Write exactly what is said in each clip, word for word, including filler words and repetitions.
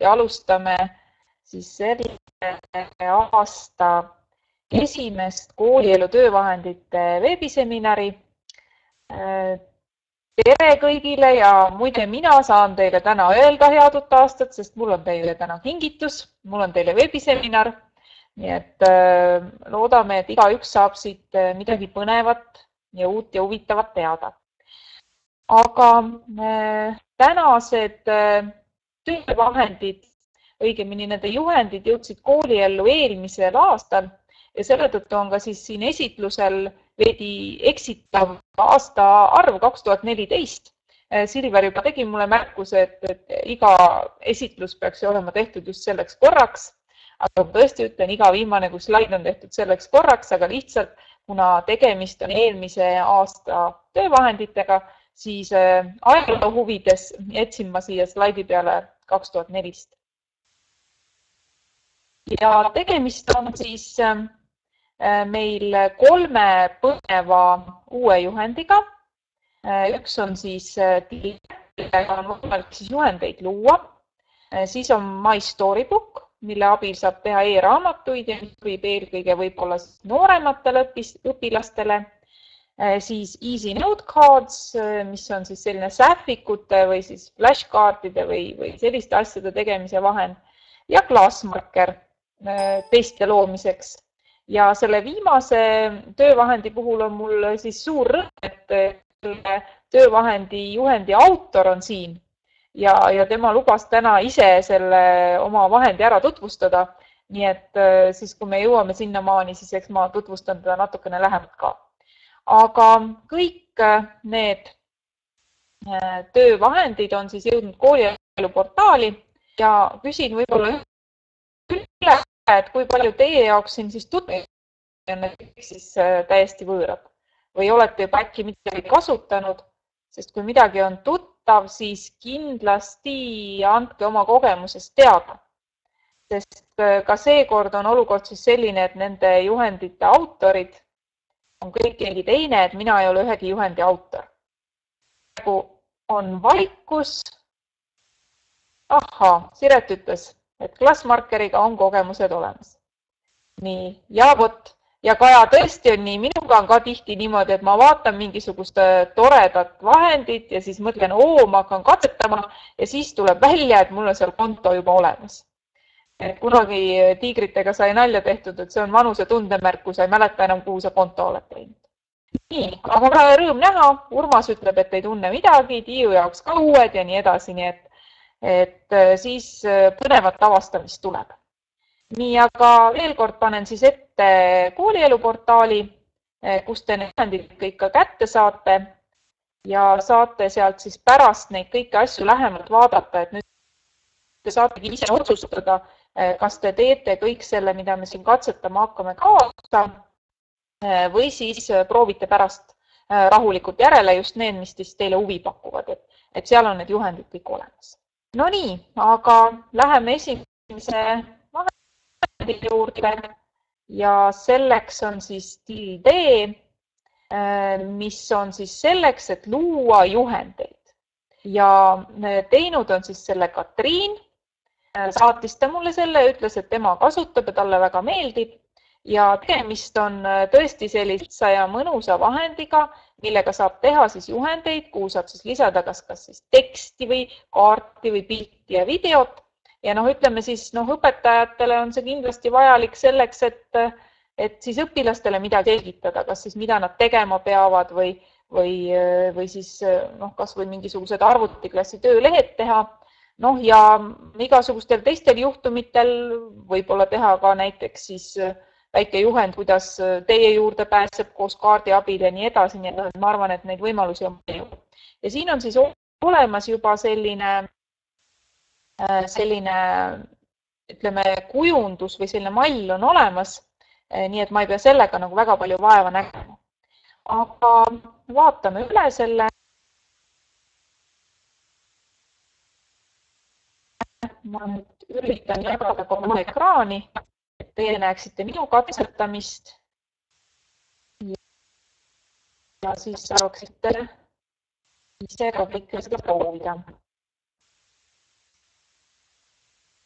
ja alustame siis selle aasta esimest koolielu töövahendite veebiseminari. Tere kõigile ja muide mina saan teile täna öelda head uut aastat, sest mul on teile täna kingitus, mul on teile veebiseminar. Nii et loodame, et igaüks saab siit midagi põnevat ja uut ja huvitavat teada. Aga tänased töövahendid, õigemini nende juhendid jõudsid kooliellu eelmisel aastal ja selle tõttu on ka siis siin esitlusel veidi eksitav aasta arv kaks tuhat neliteist. Silver juba tegi mulle märkuse, et, et iga esitlus peaks olema tehtud just selleks korraks. Aga tõesti ütlen, iga viimane, kui slaid on tehtud selleks korraks, aga lihtsalt, kuna tegemist on eelmise aasta töövahenditega, siis ajaloo huvides jätsin ma siia slaidi peale kaks tuhat neliteist. Ja tegemist on siis meil kolme põneva uue juhendiga. Üks on siis, millega on võimalik siis juhendeid luua. Siis on My Storybook, mille abil saab teha e-raamatuid ja mis võib eelkõige võib-olla noorematele õpilastele. Siis Easy Note Cards, mis on siis selline sähvikute või siis flashkaartide või, või selliste asjade tegemise vahend. Ja Glassmarker teiste loomiseks. Ja selle viimase töövahendi puhul on mul siis suur rõõm, et selle töövahendi juhendi autor on siin ja, ja tema lubas täna ise selle oma vahendi ära tutvustada. Nii et siis, kui me jõuame sinnamaani, siis eks ma tutvustan teda natukene lähemalt ka. Aga kõik need töövahendid on siis jõudnud koolielu portaali ja küsin võib-olla üle, et kui palju teie jaoks siin siis tutvunud on siis täiesti võõrad või olete juba äkki midagi kasutanud, sest kui midagi on tuttav, siis kindlasti andke oma kogemusest teada. Sest ka seekord on olukord siis selline, et nende juhendite autorid on kõik keegi teine, et mina ei ole ühegi juhendi autor. On vaikus. Ahhaa, Siret ütles, et Glassmarkeriga on kogemused olemas. Nii, ja vot. Ja Kaja tõesti on nii, minuga on ka tihti niimoodi, et ma vaatan mingisugust toredat vahendit ja siis mõtlen, oo, ma hakkan katsetama ja siis tuleb välja, et mul on seal konto juba olemas. Et kunagi tiigritega sai nalja tehtud, et see on vanuse tundemärk, kui sa ei mäleta enam, kuhu sa konto oled teinud. Nii, aga mul on rõõm näha, Urmas ütleb, et ei tunne midagi, Tiiu jaoks ka uued ja nii edasi, nii et, et siis põnevat avastamist tuleb. Nii, aga veel kord panen siis ette koolielu portaali, kus te need juhendid kõik ka kätte saate ja saate sealt siis pärast neid kõiki asju lähemalt vaadata, et nüüd te saategi ise otsustada, kas te teete kõik selle, mida me siin katsetama hakkame kaasa või siis proovite pärast rahulikult järele just need, mis teile huvi pakuvad, et, et seal on need juhendid kõik olemas. No nii, aga läheme esimese juurde ja selleks on siis tilde, mis on siis selleks, et luua juhendeid. Ja teinud on siis selle Katriin, saatis ta mulle selle, ütles, et tema kasutab ja talle väga meeldib. Ja tegemist on tõesti sellise ja mõnusa vahendiga, millega saab teha siis juhendeid, kuhu saab siis lisada kas, kas siis teksti või kaarti või pilti ja videot. Ja noh, ütleme siis, noh, õpetajatele on see kindlasti vajalik selleks, et, et siis õpilastele midagi selgitada, kas siis mida nad tegema peavad või, või, või siis noh, kas või mingisugused arvutiklassi töölehed teha. Noh, ja igasugustel teistel juhtumitel võib-olla teha ka näiteks siis väike juhend, kuidas teie juurde pääseb koos kaardi abil ja nii edasi. Nii et ma arvan, et neid võimalusi on palju. Ja siin on siis olemas juba selline selline, ütleme, kujundus või selline mall on olemas, nii et ma ei pea sellega nagu väga palju vaeva nägema. Aga vaatame üle selle. Ma nüüd üritan jagada oma ekraani, et teie näeksite minu katsetamist. Ja siis saaksite ise ka kõike seda proovida.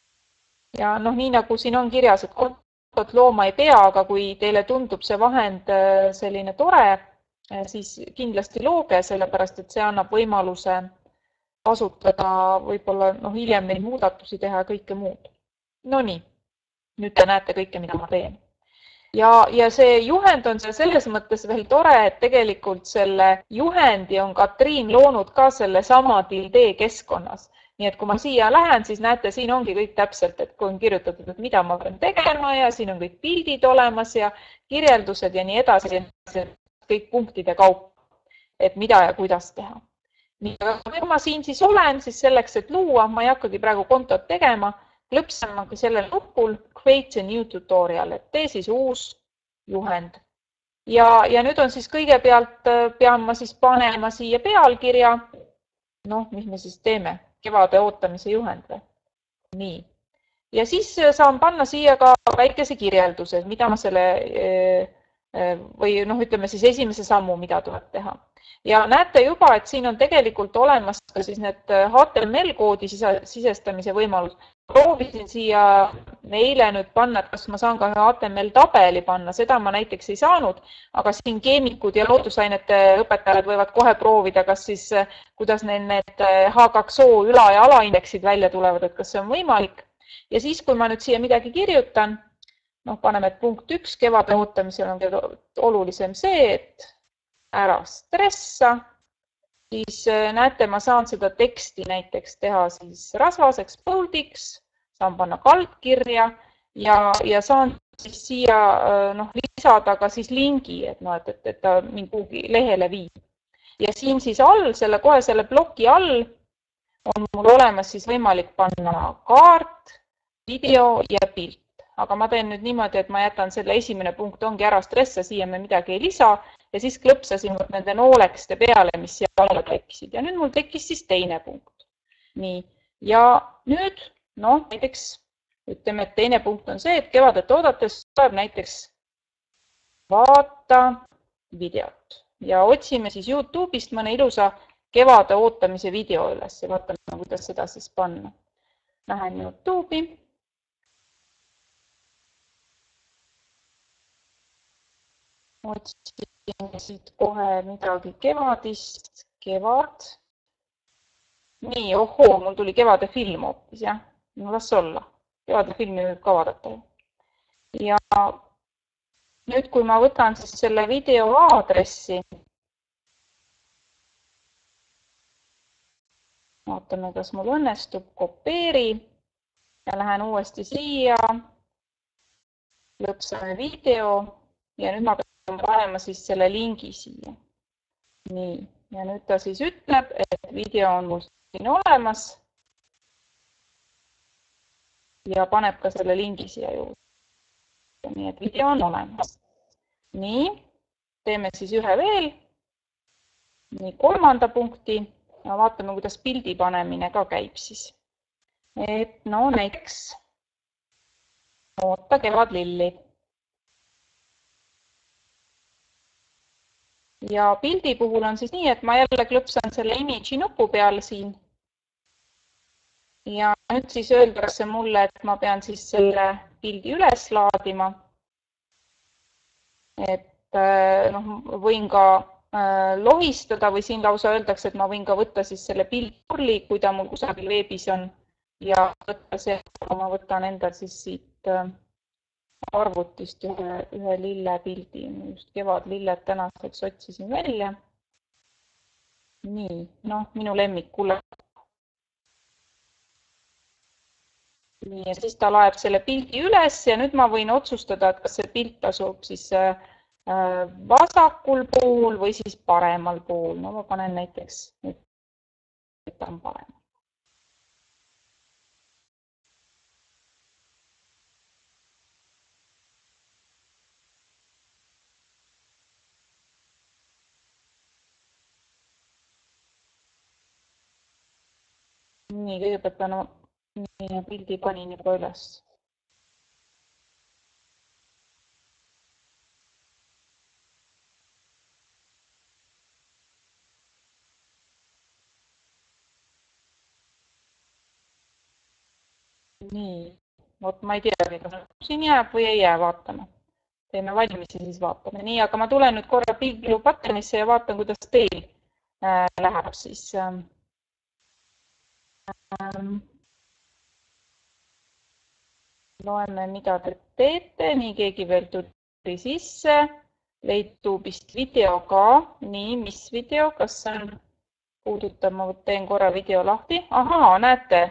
ja noh, nii nagu siin on kirjas, et kontot looma ei pea, aga kui teile tundub see vahend selline tore, siis kindlasti looge, sellepärast et see annab võimaluse kasutada võib-olla noh, hiljem neid muudatusi teha ja kõike muud. No nii, nüüd te näete kõike, mida ma teen. Ja, ja see juhend on seal selles mõttes veel tore, et tegelikult selle juhendi on Katriin loonud ka selle sama Tilde keskkonnas. Nii et kui ma siia lähen, siis näete, siin ongi kõik täpselt, et kui on kirjutatud, et mida ma pean tegema ja siin on kõik pildid olemas ja kirjeldused ja nii edasi, kõik punktide kaupa, et mida ja kuidas teha. Nii, aga kui ma siin siis olen, siis selleks, et luua, ma ei hakkagi praegu kontot tegema, klõpsamagi sellel nupul Create a new tutorial, et tee siis uus juhend. Ja, ja nüüd on siis kõigepealt pean ma siis panema siia pealkirja, noh, mis me siis teeme, kevade ootamise juhend või? Nii. Ja siis saan panna siia ka väikese kirjelduse, mida ma selle, või noh, ütleme siis esimese sammu, mida tuleb teha. Ja näete juba, et siin on tegelikult olemas ka siis need H T M L-koodi sisestamise võimalus. Proovisin siia eile nüüd panna, et kas ma saan ka H T M L-tabeli panna, seda ma näiteks ei saanud, aga siin keemikud ja loodusainete õpetajad võivad kohe proovida, kas siis, kuidas neil need H kaks O üla- ja alaindeksid välja tulevad, et kas see on võimalik. Ja siis, kui ma nüüd siia midagi kirjutan, noh, paneme, et punkt üks, kevade ootamisel on olulisem see, et ära stressa, siis näete, ma saan seda teksti näiteks teha siis rasvaseks boldiks, saan panna kaldkirja ja, ja saan siis siia noh, lisada ka siis lingi, et, no, et, et, et ta mind kuhugi lehele viib. Ja siin siis all, selle, kohe selle ploki all on mul olemas siis võimalik panna kaart, video ja pilt. Aga ma teen nüüd niimoodi, et ma jätan selle esimene punkt ongi ära stressa, siia me midagi ei lisa ja siis klõpsasin nende noolekste peale, mis siia alla tekkisid. Ja nüüd mul tekkis siis teine punkt. Nii. Ja nüüd, noh, näiteks ütleme, et teine punkt on see, et kevadet oodates tuleb näiteks vaata videot ja otsime siis YouTube'ist mõne ilusa kevade ootamise video üles ja vaatame, kuidas seda siis panna. Lähen YouTube'i. Otsin siit kohe midagi kevadist, kevad. Nii, ohoo, mul tuli kevade film hoopis, jah. No las olla. Kevade filmi võib ka vaadata. Ja nüüd, kui ma võtan siis selle video aadressi, vaatame, kas mul õnnestub, kopeeri ja lähen uuesti siia, lõpsame video ja nüüd ma pean panema siis selle lingi siia. Nii, ja nüüd ta siis ütleb, et video on mul siin olemas ja paneb ka selle lingi siia juurde. Nii, et video on olemas. Nii, teeme siis ühe veel. Nii, kolmanda punkti ja vaatame, kuidas pildi panemine ka käib siis. Et no näiteks oota kevadlilli. Ja pildi puhul on siis nii, et ma jälle klõpsan selle image'i nupu peal siin. Ja nüüd siis öeldakse mulle, et ma pean siis selle pildi üles laadima. Et noh, võin ka lohistada või siin lausa öeldakse, et ma võin ka võtta siis selle pildi, kui ta mul kusagil veebis on. Ja võtta see, ma võtan endal siis siit arvutist ühe, ühe lille pildi. Just kevadlilled tänaseks otsisin välja. Nii, noh, minu lemmik kuule. Nii, ja siis ta laeb selle pildi üles ja nüüd ma võin otsustada, et kas see pilt asub siis vasakul pool või siis paremal pool. No ma panen näiteks, et ta on parem. Nii, kõigepealt pean nii, pildi panin juba üles. Nii, vot ma ei teagi, kas siin jääb või ei jää, vaatame. Teeme valmis ja siis vaatame. Nii, aga ma tulen nüüd korra Bigblue Patternisse ja vaatan, kuidas teil äh, läheb siis. Ähm, loeme, mida te teete. Nii, keegi veel tuli sisse. Leitubist video ka. Nii, mis video? Kas see on puudutab? Ma teen korra video lahti. Ahaa, näete.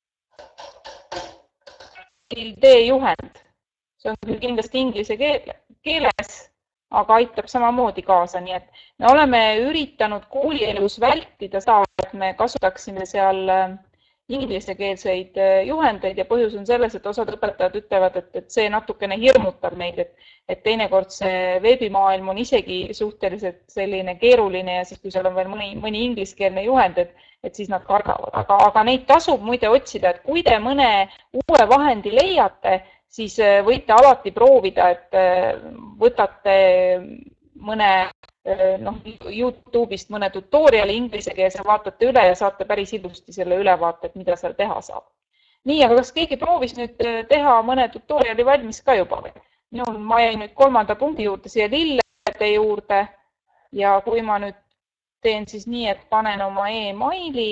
Teejuhend. See on küll kindlasti inglise keeles, aga aitab samamoodi kaasa. Nii et me oleme üritanud koolielus vältida seda, et me kasutaksime seal inglisekeelseid juhendeid ja põhjus on selles, et osad õpetajad ütlevad, et, et see natukene hirmutab neid, et, et teinekord see veebimaailm on isegi suhteliselt selline keeruline ja siis, kui seal on veel mõni, mõni ingliskeelne juhend, et, et siis nad kardavad. Aga, aga neid tasub muide otsida, et kui te mõne uue vahendi leiate, siis võite alati proovida, et võtate mõne noh, YouTube'ist mõne tutoriali inglise keeles ja vaatate üle ja saate päris ilusti selle ülevaate, et mida seal teha saab. Nii, aga kas keegi proovis nüüd teha mõne tutoriali valmis ka juba? Minul ma jäin nüüd kolmanda punkti juurde siia lillede juurde ja kui ma nüüd teen siis nii, et panen oma e-maili.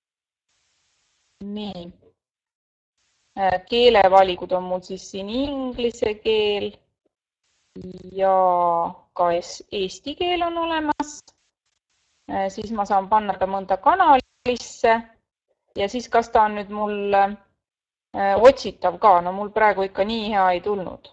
Nii. Keelevalikud on mul siis siin inglise keel ja ka eesti keel on olemas. Siis ma saan panna ta mõnda kanalisse ja siis kas ta on nüüd mul otsitav ka. No mul praegu ikka nii hea ei tulnud.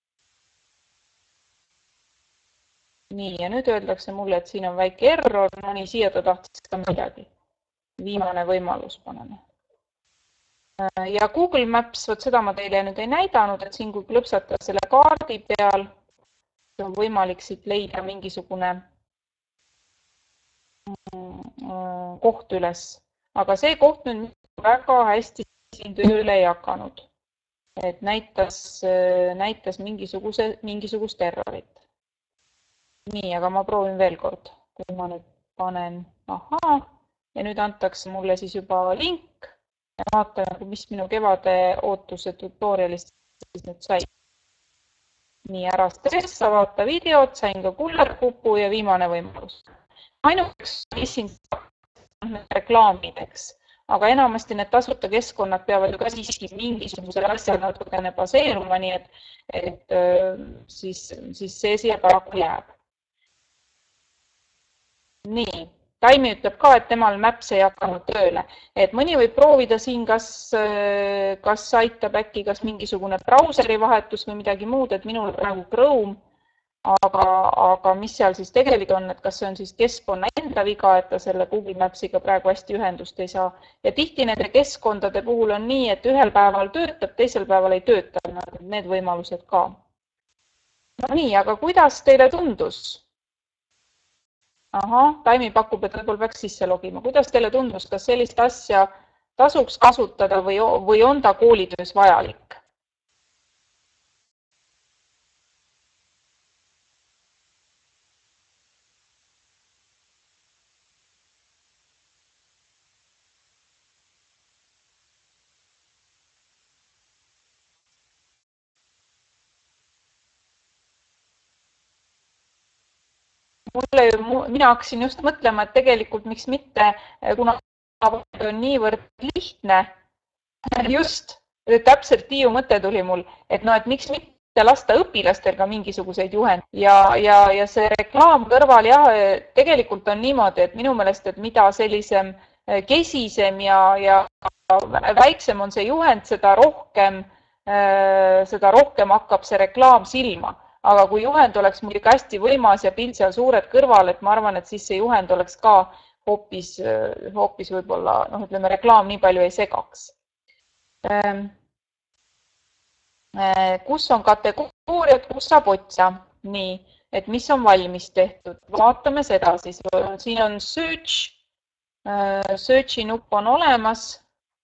Nii, ja nüüd öeldakse mulle, et siin on väike error. No nii, siia ta tahtis ka midagi. Viimane võimalus paneme. Ja Google Maps, võt seda ma teile nüüd ei näidanud, et siin kui klõpsata selle kaardi peal, on võimalik siit leida mingisugune koht üles. Aga see koht nüüd väga hästi siin üle ei hakanud. Et näitas, näitas mingisuguse, mingisugust errorit. Nii, aga ma proovin veel kord. Kui ma nüüd panen, ahaa, ja nüüd antakse mulle siis juba link. Ja vaatan, mis minu kevade ootuse tutorialist siis nüüd sai. Nii, ära stressa, vaata videot, sain ka kullerkupu ja viimane võimalus. Ainukaks siin reklaamideks, aga enamasti need tasuta keskkonnad peavad ju ka siiski mingisugusel asjal natukene baseeruma, nii et, et siis, siis see siia paraku jääb. Nii. Taimi ütleb ka, et temal Maps ei hakanud tööle. Et mõni võib proovida siin, kas, kas aitab äkki kas mingisugune brauseri vahetus või midagi muud, et minul praegu Chrome, aga, aga mis seal siis tegelikult on, et kas see on siis keskkonna enda viga, et ta selle Google Mapsiga praegu hästi ühendust ei saa. Ja tihti nende keskkondade puhul on nii, et ühel päeval töötab, teisel päeval ei tööta, need võimalused ka. No nii, aga kuidas teile tundus? Aha, Taimi pakub, et võib-olla peaks sisse logima. Kuidas teile tundus, kas sellist asja tasuks kasutada või, või on ta koolitöös vajalik? Mulle, mina hakkasin just mõtlema, et tegelikult miks mitte, kuna on niivõrd lihtne, just täpselt Tiiu mõte tuli mul, et no, et miks mitte lasta õpilastel ka mingisuguseid juhend ja, ja, ja see reklaam kõrval, jah, tegelikult on niimoodi, et minu meelest, et mida sellisem kesisem ja, ja väiksem on see juhend, seda rohkem, seda rohkem hakkab see reklaam silma. Aga kui juhend oleks muidugi hästi võimas ja pilt seal suured kõrval, et ma arvan, et siis see juhend oleks ka hoopis, hoopis võib-olla, noh, ütleme, reklaam nii palju ei segaks. Kus on kategooriad, kus saab otsa? Nii, et mis on valmis tehtud? Vaatame seda siis. Siin on search, searchi nupp on olemas.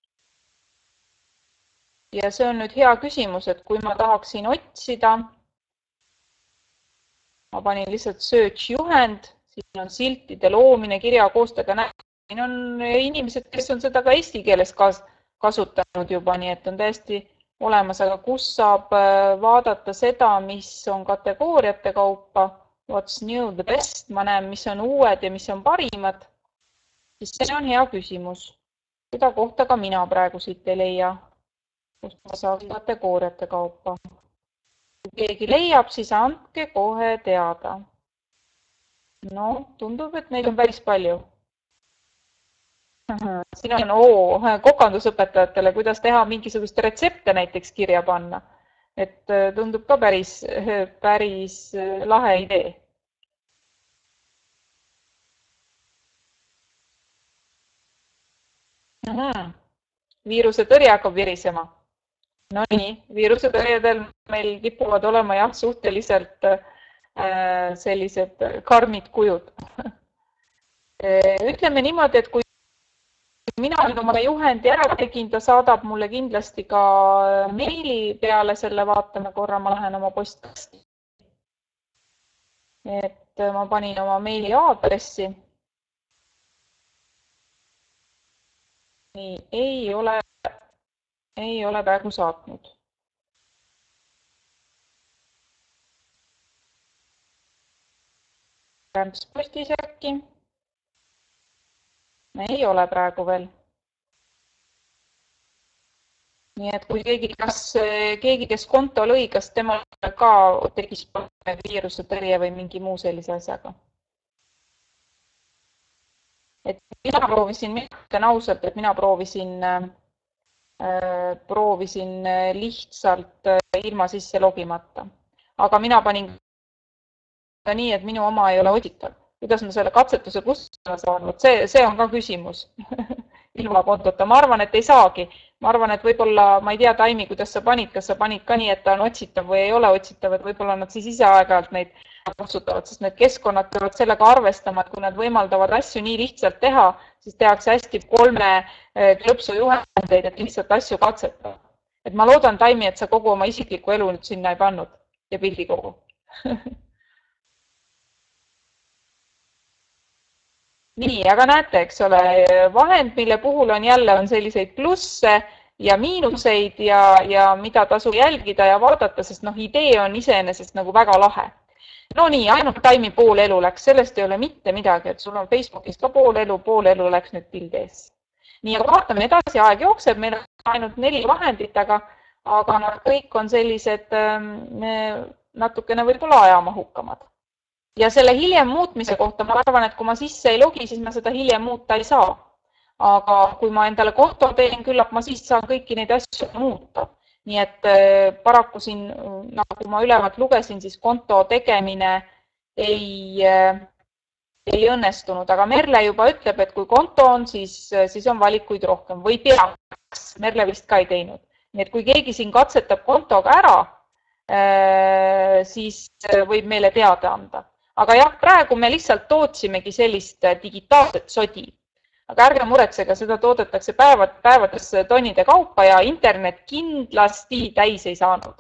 Ja see on nüüd hea küsimus, et kui ma tahaksin otsida, ma panin lihtsalt search juhend, siin on siltide loomine, kirja koostada näeb. Siin on inimesed, kes on seda ka eesti keeles kasutanud juba, nii et on täiesti olemas, aga kus saab vaadata seda, mis on kategooriate kaupa, what's new, the best, ma näen, mis on uued ja mis on parimad, siis see on hea küsimus. Seda kohta ka mina praegu siit ei leia, kust ma saan kategooriate kaupa. Kui keegi leiab, siis andke kohe teada. No, tundub, et neid on päris palju. Siin on oo, kokandusõpetajatele, kuidas teha mingisugust retsepte näiteks kirja panna. Et tundub ka päris, päris lahe idee. Aha. Viiruse tõrje hakkab virisema. No nii, viiruse tõrjedel meil kipuvad olema jah, suhteliselt äh, sellised karmid kujud. Ütleme niimoodi, et kui mina nüüd oma juhendi ära tegin, ta saadab mulle kindlasti ka meili peale selle, vaatame korra, ma lähen oma postkasti. Et ma panin oma meili aadressi. Nii, ei ole, ei ole praegu saatnud. Rämps postis äkki. Ei ole praegu veel. Nii et kui keegi, kas keegi, kes konto lõi, kas temal ka tegis viiruse tõrje või mingi muu sellise asjaga? Et mina proovisin, mina ütlen ausalt, et mina proovisin, äh, proovisin lihtsalt ilma sisse logimata. Aga mina panin ka nii, et minu oma ei ole otsitav. Kuidas ma selle katsetuse kustuma saan? See, see on ka küsimus ilma kontota. Ma arvan, et ei saagi. Ma arvan, et võib-olla, ma ei tea, Taimi, kuidas sa panid, kas sa panid ka nii, et ta on otsitav või ei ole otsitav, et võib-olla nad siis ise aeg-ajalt neid kasutavad, sest need keskkonnad peavad sellega arvestama, et kui nad võimaldavad asju nii lihtsalt teha, siis tehakse hästi kolme klõpsu juhendeid, et lihtsalt asju katsetada. Et ma loodan, Taimi, et sa kogu oma isikliku elu nüüd sinna ei pannud ja pildi kogu. Nii, aga näete, eks ole, vahend, mille puhul on jälle on selliseid plusse ja miinuseid ja, ja mida tasub jälgida ja vaadata, sest noh, idee on iseenesest nagu väga lahe. No nii, ainult Taimi pool elu läks, sellest ei ole mitte midagi, et sul on Facebookis ka pool elu, pool elu läks nüüd pildees. Nii, aga vaatame edasi, aeg jookseb, meil on ainult neli vahendit, aga, aga nad kõik on sellised natukene võib-olla ajamahukamad. Ja selle hiljem muutmise kohta ma arvan, et kui ma sisse ei logi, siis ma seda hiljem muuta ei saa. Aga kui ma endale konto teen, küllap ma siis saan kõiki neid asju muuta. Nii et paraku siin, nagu ma ülevalt lugesin, siis konto tegemine ei, ei õnnestunud. Aga Merle juba ütleb, et kui konto on, siis, siis on valikuid rohkem või peaks. Merle vist ka ei teinud. Nii et kui keegi siin katsetab kontoga ära, siis võib meile teada anda. Aga jah, praegu me lihtsalt tootsimegi sellist digitaalset sodi. Aga ärge muretsega, seda toodetakse päevad, päevades tonnide kaupa ja internet kindlasti täis ei saanud.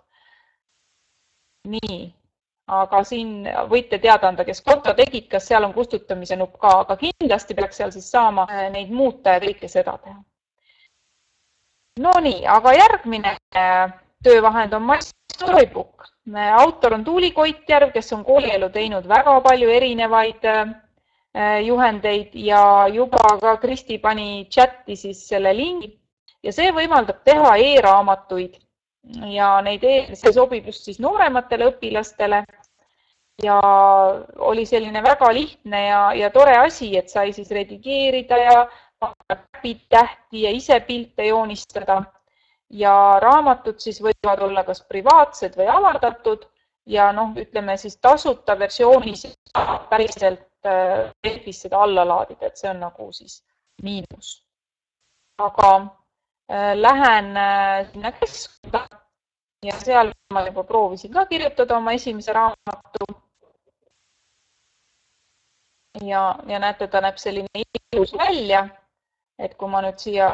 Nii, aga siin võite teada anda, kes konto tegid, kas seal on kustutamise nupp ka, aga kindlasti peaks seal siis saama neid muuta ja kõike seda teha. No nii, aga järgmine töövahend on Storybook. Autor on Tuuli Koitjärv, kes on koolielu teinud väga palju erinevaid juhendeid ja juba ka Kristi pani chatti siis selle lingi. Ja see võimaldab teha e-raamatuid ja neid e see sobib just siis noorematele õpilastele. Ja oli selline väga lihtne ja, ja tore asi, et sai siis redigeerida ja tähti ja ise pilte joonistada. Ja raamatud siis võivad olla kas privaatsed või avaldatud ja noh, ütleme siis tasuta versioonis päriselt veebis seda alla laadida, et see on nagu siis miinus. Aga äh, lähen äh, sinna keskkonda ja seal ma juba proovisin ka kirjutada oma esimese raamatu. Ja, ja näete, ta näeb selline ilus välja, et kui ma nüüd siia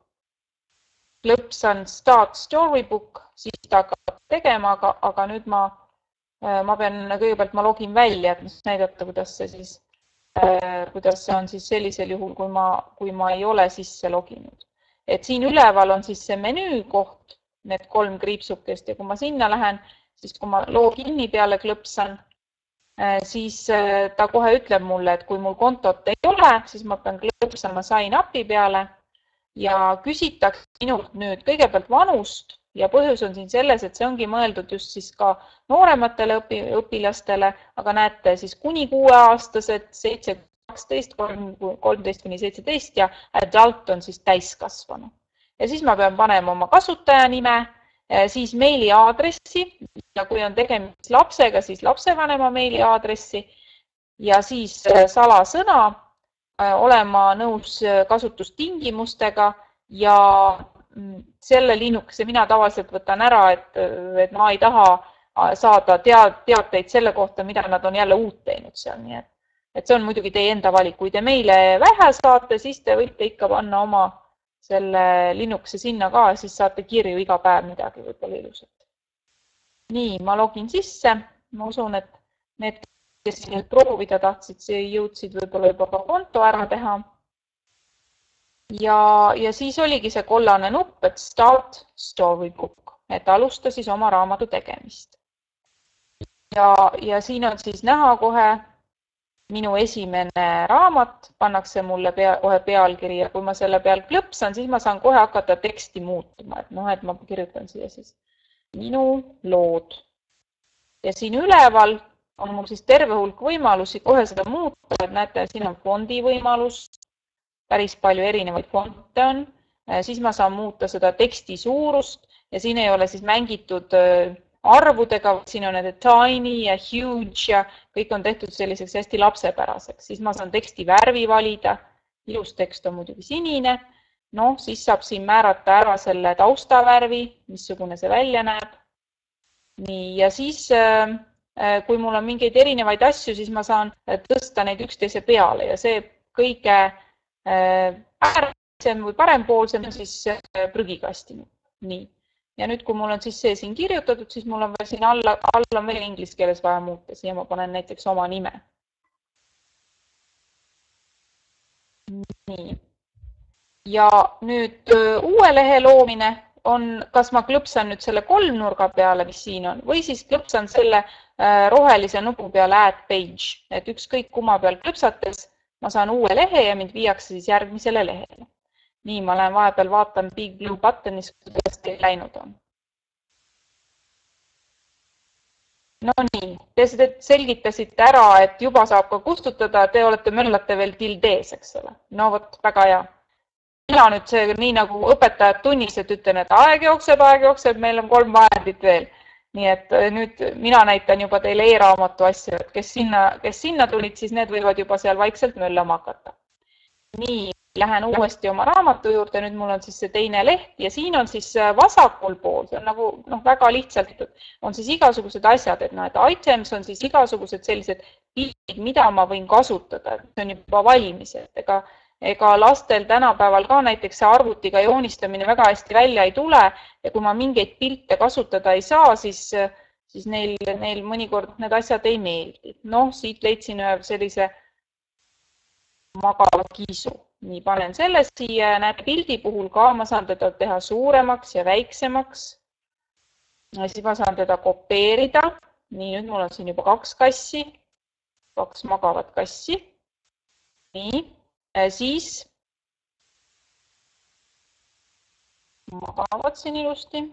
lõpsan Start Storybook, siis ta hakkab tegema, aga, aga nüüd ma, ma pean kõigepealt ma login välja, et näidata, kuidas see siis, kuidas see on siis sellisel juhul, kui ma, kui ma ei ole sisse loginud. Et siin üleval on siis see menüü koht need kolm kriipsukest ja kui ma sinna lähen, siis kui ma loo kinni peale klõpsan, siis ta kohe ütleb mulle, et kui mul kontot ei ole, siis ma pean klõpsama sign up'i peale ja küsitakse minult nüüd kõigepealt vanust ja põhjus on siin selles, et see ongi mõeldud just siis ka noorematele õpi, õpilastele, aga näete siis kuni kuueaastased, seitse, kaksteist, kolmteist kuni seitseteist ja adult on siis täiskasvanu. Ja siis ma pean panema oma kasutajanime, siis meiliaadressi ja kui on tegemist lapsega, siis lapsevanema meiliaadressi ja siis salasõna, olema nõus kasutustingimustega ja selle Linuxi mina tavaliselt võtan ära, et, et ma ei taha saada teateid selle kohta, mida nad on jälle uut teinud seal. Nii et, et see on muidugi teie enda valik. Kui te meile vähe saate, siis te võite ikka panna oma selle Linuxi sinna ka, siis saate kirju iga päev midagi võib-olla ilusat. Nii, ma login sisse. Ma usun, et need, kes nüüd proovida tahtsid, jõudsid võib-olla juba ka konto ära teha. Ja, ja siis oligi see kollane nupp, et Start Storybook, et alusta siis oma raamatu tegemist. Ja, ja siin on siis näha kohe minu esimene raamat, pannakse mulle pea, kohe pealkiri ja kui ma selle peal klõpsan, siis ma saan kohe hakata teksti muutuma. Et noh, et ma kirjutan siia siis minu lood. Ja siin üleval on mul siis terve hulk võimalusi kohe seda muuta. Et näete, siin on fondi võimalus, päris palju erinevaid fonte on. Siis ma saan muuta seda teksti suurust ja siin ei ole siis mängitud arvudega, siin on need tiny ja huge ja kõik on tehtud selliseks hästi lapsepäraseks. Siis ma saan teksti värvi valida. Ilus tekst on muidugi sinine. No, siis saab siin määrata ära selle taustavärvi, missugune see välja näeb. Nii, ja siis kui mul on mingeid erinevaid asju, siis ma saan tõsta neid üksteise peale ja see kõige äärsem või parempoolsem on siis prügikasti. Nii. Ja nüüd, kui mul on siis see siin kirjutatud, siis mul on veel siin alla, alla on veel inglise keeles vaja muuta. Siia ma panen näiteks oma nime. Nii. Ja nüüd uue lehe loomine on, kas ma klõpsan nüüd selle kolmnurga peale, mis siin on, või siis klõpsan selle rohelise nupu peale add page. Et ükskõik kumma peal klõpsates ma saan uue lehe ja mind viiakse siis järgmisele lehele. Nii, ma lähen vahepeal vaatan Big Blue Buttonis, kuidas teil läinud on. No nii, te selgitasite ära, et juba saab ka kustutada, te olete möllate veel tildees, eks ole. No vot, väga hea. Mina nüüd see nii nagu õpetajad tunnis, et ütlen, et aeg jookseb, aeg jookseb, meil on kolm vahendit veel. Nii et nüüd mina näitan juba teile e-raamatu asju, et kes sinna, kes sinna tulid, siis need võivad juba seal vaikselt möllama hakata. Nii. Lähen uuesti oma raamatu juurde, nüüd mul on siis see teine leht ja siin on siis vasakul pool, see on nagu noh, väga lihtsalt, on siis igasugused asjad, et, no, et items on siis igasugused sellised pildid, mida ma võin kasutada, et see on juba valmis, et ega, ega lastel tänapäeval ka näiteks see arvutiga joonistamine väga hästi välja ei tule ja kui ma mingeid pilte kasutada ei saa, siis, siis neil, neil mõnikord need asjad ei meeldi. Noh, siit leidsin ühe sellise magava kiisu. Nii, panen selle siia ja näed pildi puhul ka, ma saan teda teha suuremaks ja väiksemaks. Ja siis ma saan teda kopeerida. Nii, nüüd mul on siin juba kaks kassi, kaks magavat kassi. Nii, siis magavad siin ilusti.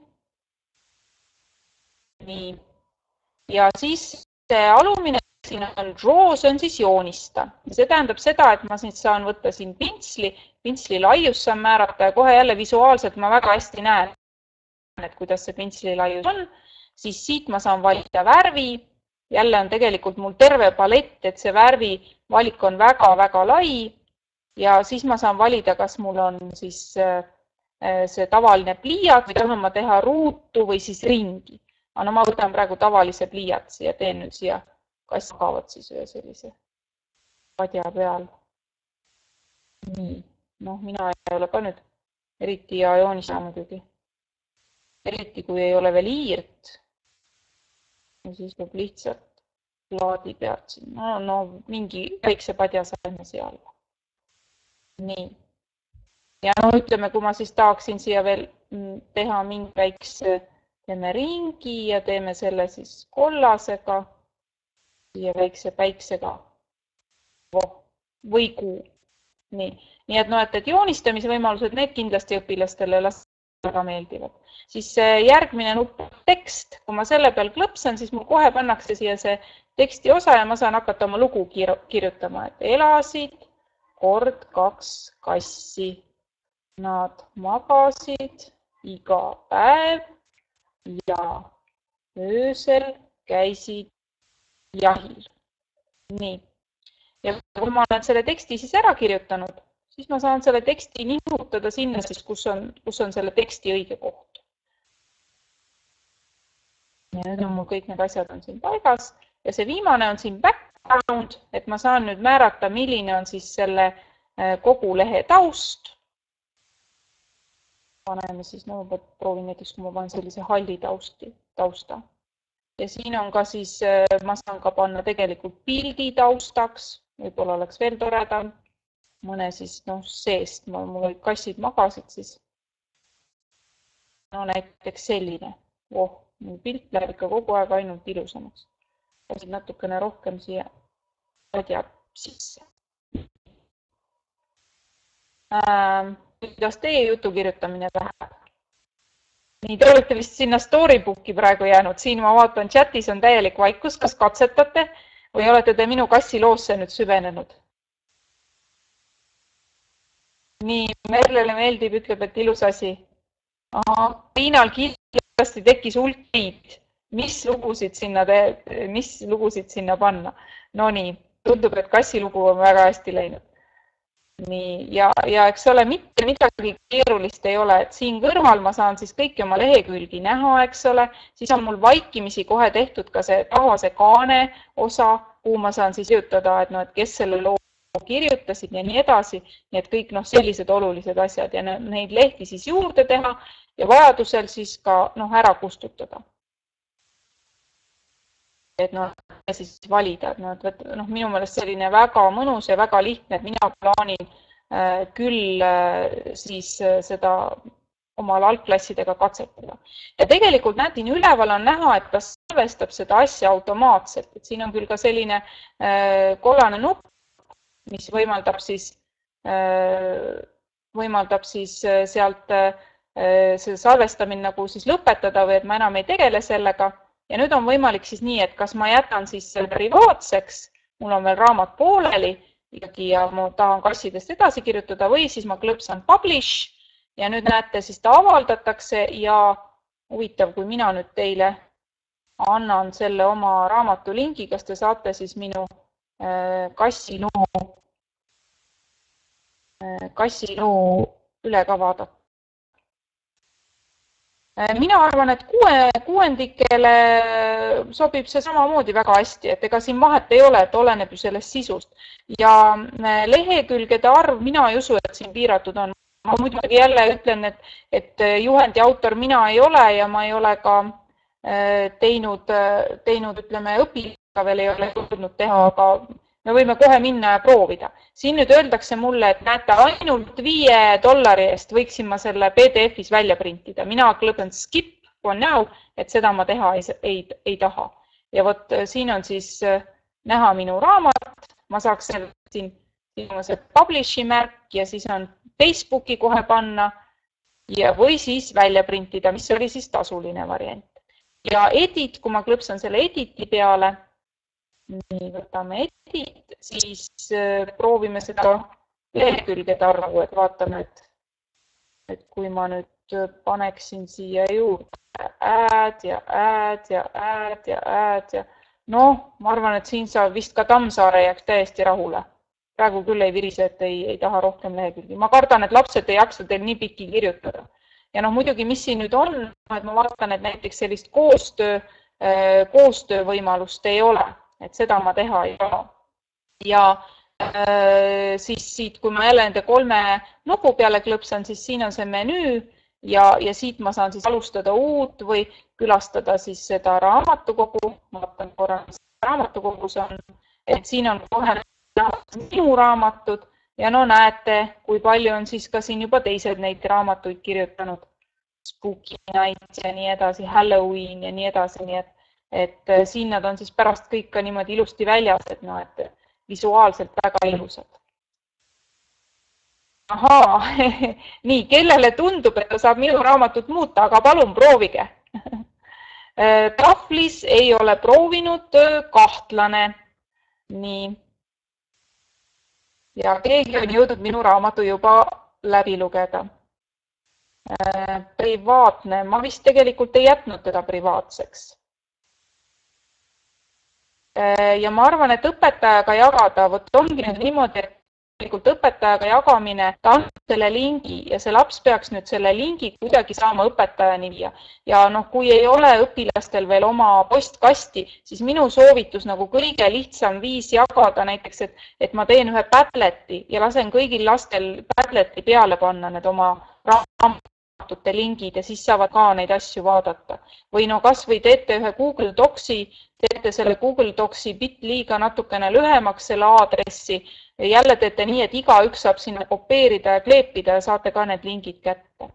Nii, ja siis see alumine siin on draw, see on siis joonista. See tähendab seda, et ma siin saan võtta siin pintsli, pintsli laius saan määrata ja kohe jälle visuaalselt ma väga hästi näen, et kuidas see pintsli laius on. Siis siit ma saan valida värvi. Jälle on tegelikult mul terve palett, et see värvi valik on väga-väga lai. Ja siis ma saan valida, kas mul on siis see tavaline pliiat või tahan ma teha ruutu või siis ringi. Aga no ma võtan praegu tavalise pliiatsi ja teen nüüd siia kas magavad siis ühe sellise padja peal. Nii, noh, mina ei ole ka nüüd eriti hea joonista muidugi. Eriti kui ei ole veel iirt. Ja siis peab lihtsalt plaadi pealt siin. No, no mingi väikse padja saime seal. Nii. Ja no ütleme, kui ma siis tahaksin siia veel teha mingi väikse, teeme ringi ja teeme selle siis kollasega ja väikse päiksega või kuu. Nii, nii et, no, et, et joonistamise võimalused, need kindlasti õpilastele väga meeldivad. Siis järgmine nupp tekst, kui ma selle peal klõpsan, siis mul kohe pannakse siia see teksti osa ja ma saan hakata oma lugu kirjutama, et elasid kord kaks kassi. Nad magasid iga päev ja öösel käisid jahil. Nii. Ja kui ma olen selle teksti siis ära kirjutanud, siis ma saan selle teksti nihutada sinna, siis, kus, on, kus on selle teksti õige koht. Ja nüüd on mul kõik need asjad on siin paigas ja see viimane on siin background, et ma saan nüüd määrata, milline on siis selle kogu lehe taust. Paneme siis, no proovin näiteks, kui ma panen sellise halli tausti, tausta. Ja siin on ka siis, ma saan ka panna tegelikult pildi taustaks, võib-olla oleks veel toredam. Mõne siis, noh, seest, mul kassid magasid siis. No näiteks selline. Oh, mul pilt läheb ikka kogu aeg ainult ilusamaks. Kassid natukene rohkem siia teab sisse. Ähm, kuidas teie jutu kirjutamine läheb? Nii, te olete vist sinna Storybooki praegu jäänud. Siin ma vaatan, chatis on täielik vaikus. Kas katsetate või olete te minu kassi loosse nüüd süvenenud? Nii, Merlele meeldib, ütleb, et ilus asi. Tiinal kindlasti tekkis hulk neid. Mis lugusid sinna, te, mis lugusid sinna panna? No nii, tundub, et kassi lugu on väga hästi läinud. Nii, ja, ja eks ole, mitte midagi keerulist ei ole, et siin kõrval ma saan siis kõiki oma lehekülgi näha, eks ole, siis on mul vaikimisi kohe tehtud ka see tahvase kaane osa, kuhu ma saan siis kirjutada, et, no, et kes selle loo kirjutasid ja nii edasi, nii et kõik, noh, sellised olulised asjad ja neid lehti siis juurde teha ja vajadusel siis ka, noh, ära kustutada. Et noh, siis valida, et noh, noh, minu meelest selline väga mõnus ja väga lihtne, et mina plaanin äh, küll äh, siis äh, seda omal algklassidega katsetada. Ja tegelikult näitin üleval on näha, et ta salvestab seda asja automaatselt, et siin on küll ka selline äh, kollane nupp, mis võimaldab siis, äh, võimaldab siis äh, sealt äh, see salvestamine nagu siis lõpetada või et ma enam ei tegele sellega. Ja nüüd on võimalik siis nii, et kas ma jätan siis selle privaatseks, mul on veel raamat pooleli ja ma tahan kassidest edasi kirjutada või siis ma klõpsan publish ja nüüd näete, siis ta avaldatakse ja huvitav, kui mina nüüd teile annan selle oma raamatu lingi, kas te saate siis minu kassiloo, kassiloo üle ka vaadata. Mina arvan, et kuue, kuuendikele sobib see samamoodi väga hästi, et ega siin vahet ei ole, et oleneb ju sellest sisust. Ja lehekülgede arv, mina ei usu, et siin piiratud on. Ma muidugi jälle ütlen, et, et juhendi autor mina ei ole ja ma ei ole ka teinud, teinud ütleme, õpilasega veel ei ole jõudnud teha, aga me võime kohe minna ja proovida. Siin nüüd öeldakse mulle, et näete, ainult viie dollari eest võiksin ma selle P D F-is välja printida. Mina klõpsen skip for now, et seda ma teha ei, ei, ei taha. Ja vot siin on siis näha minu raamat. Ma saaks siin, siin on see publishi märk ja siis on Facebooki kohe panna ja või siis välja printida, mis oli siis tasuline variant. Ja edit, kui ma klõpsen selle editi peale, nii, võtame edit, siis proovime seda lehekülgede arvu, et vaatame, et, et kui ma nüüd paneksin siia juurde add ja add ja add ja add ja noh, ma arvan, et siin saab vist ka Tammsaare jääks täiesti rahule. Praegu küll ei virise, et ei, ei taha rohkem lehekülgi. Ma kardan, et lapsed ei jaksa teil nii pikki kirjutada. Ja noh, muidugi, mis siin nüüd on, et ma vaatan, et näiteks sellist koostöö, koostöö võimalust ei ole. Et seda ma teha ei taha. Ja äh, siis siit, kui ma jälle nende kolme nupu peale klõpsan, siis siin on see menüü ja, ja siit ma saan siis alustada uut või külastada siis seda raamatukogu. Ma vaatan korra, mis raamatukogus on. Et siin on kohe minu raamatud ja no näete, kui palju on siis ka siin juba teised neid raamatuid kirjutanud. Spooky Nights ja nii edasi, Halloween ja nii edasi, nii et, et siin nad on siis pärast kõik ka niimoodi ilusti väljas, et no, et visuaalselt väga ilusad. Ahaa, nii, kellele tundub, et ta saab minu raamatut muuta, aga palun proovige. Tahvlis ei ole proovinud, kahtlane. Nii. Ja keegi on jõudnud minu raamatu juba läbi lugeda. Privaatne. Ma vist tegelikult ei jätnud teda privaatseks. Ja ma arvan, et õpetajaga jagada, võt ongi nüüd niimoodi, et tegelikult õpetajaga jagamine, ta annab selle lingi ja see laps peaks nüüd selle lingi kuidagi saama õpetajani viia. Ja noh, kui ei ole õpilastel veel oma postkasti, siis minu soovitus nagu kõige lihtsam viis jagada näiteks, et, et ma teen ühe Padleti ja lasen kõigil lastel Padleti peale panna need oma raamatute lingid ja siis saavad ka neid asju vaadata. Või no kas või teete ühe Google Docsi, teete selle Google Docsi bitliiga natukene lühemaks selle aadressi. Jälle teete nii, et igaüks saab sinna kopeerida ja kleepida ja saate ka need lingid kätte.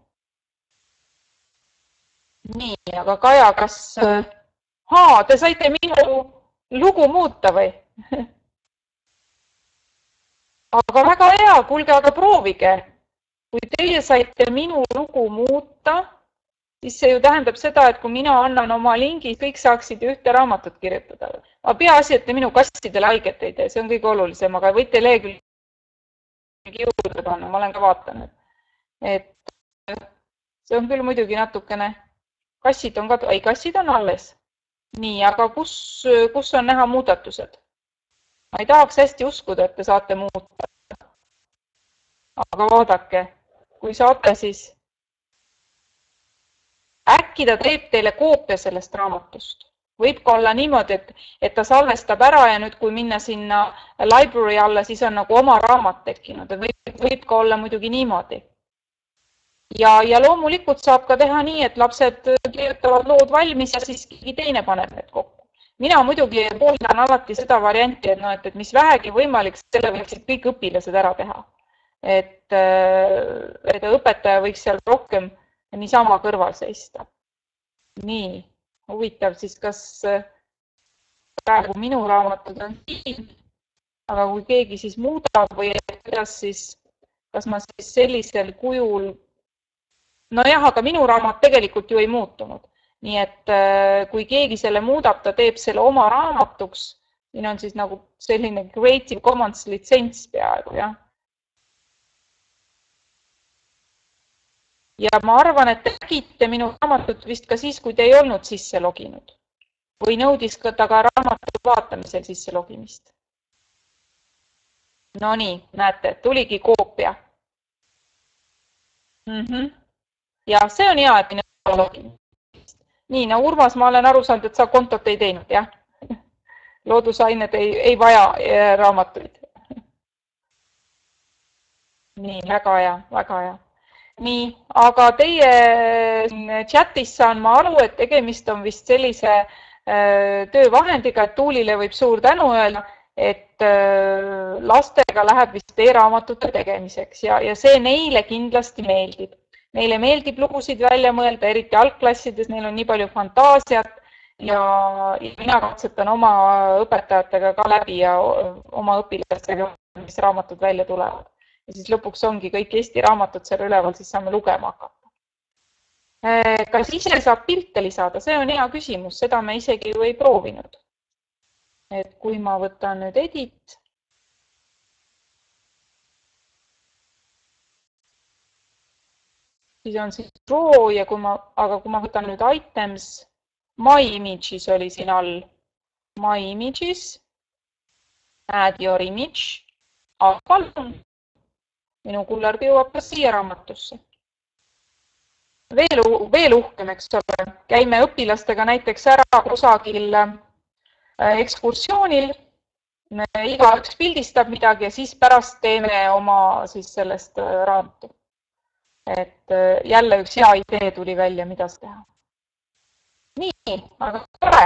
Nii, aga Kaja, kas... Haa, te saite minu lugu muuta või? Aga väga hea, kuulge, aga proovige. Kui teie saite minu lugu muuta, siis see ju tähendab seda, et kui mina annan oma lingi, kõik saaksid ühte raamatut kirjutada. Ma peaasi, et te minu kassidele haiget ei tee, see on kõige olulisem, aga võite lehekülgi juurde panna, ma olen ka vaatanud. Et see on küll muidugi natukene, kassid on ka, ei kassid on alles. Nii, aga kus, kus on näha muudatused? Ma ei tahaks hästi uskuda, et te saate muuta. Aga vaadake, kui saate, siis äkki ta teeb teile koopia sellest raamatust. Võib ka olla niimoodi, et, et ta salvestab ära ja nüüd kui minna sinna library alla, siis on nagu oma raamat tekkinud. Võib, võib ka olla muidugi niimoodi. Ja, ja loomulikult saab ka teha nii, et lapsed kirjutavad lood valmis ja siis keegi teine paneb need kokku. Mina muidugi pooldan alati seda varianti, et, no, et, et mis vähegi võimalik, selle võiksid kõik õpilased ära teha. Et, et õpetaja võiks seal rohkem niisama kõrval seista. Nii, huvitav siis, kas praegu minu raamatud on siin, aga kui keegi siis muudab või kuidas siis, kas ma siis sellisel kujul, nojah, aga minu raamat tegelikult ju ei muutunud. Nii et kui keegi selle muudab, ta teeb selle oma raamatuks, siin on siis nagu selline Creative Commons litsents peaaegu, jah. Ja ma arvan, et tegite minu raamatut vist ka siis, kui te ei olnud sisse loginud. Või nõudis ka ta ka raamatu vaatamisel sisse logimist. No nii, näete, tuligi koopia. Mm-hmm. Ja see on hea, et minu logimist. Nii, no Urmas, ma olen aru saanud, et sa kontot ei teinud, jah? Loodusained ei, ei vaja raamatuid. Nii, väga hea, väga hea. Nii, aga teie chatis saan ma aru, et tegemist on vist sellise äh, töövahendiga, et Tuulile võib suur tänu öelda, et äh, lastega läheb vist e-raamatute tegemiseks ja, ja see neile kindlasti meeldib. Neile meeldib lugusid välja mõelda, eriti algklassides, neil on nii palju fantaasiat ja, ja mina katsetan oma õpetajatega ka läbi ja oma õpilastega, mis raamatud välja tulevad. Ja siis lõpuks ongi kõik Eesti raamatud seal üleval, siis saame lugema hakata. Kas ise saab pilte lisada? See on hea küsimus, seda me isegi ju ei proovinud. Et kui ma võtan nüüd edit, siis on siis raw ja kui ma, aga kui ma võtan nüüd items, my images oli siin all, my images, add your image, aga palun. Minu kullergi jõuab ka siia raamatusse. Veel, veel uhkem, eks ole. Käime õpilastega näiteks ära kusagil ekskursioonil. Igaüks pildistab midagi ja siis pärast teeme oma siis sellest raamatu. Et jälle üks hea idee tuli välja, mida teha. Nii, aga tore.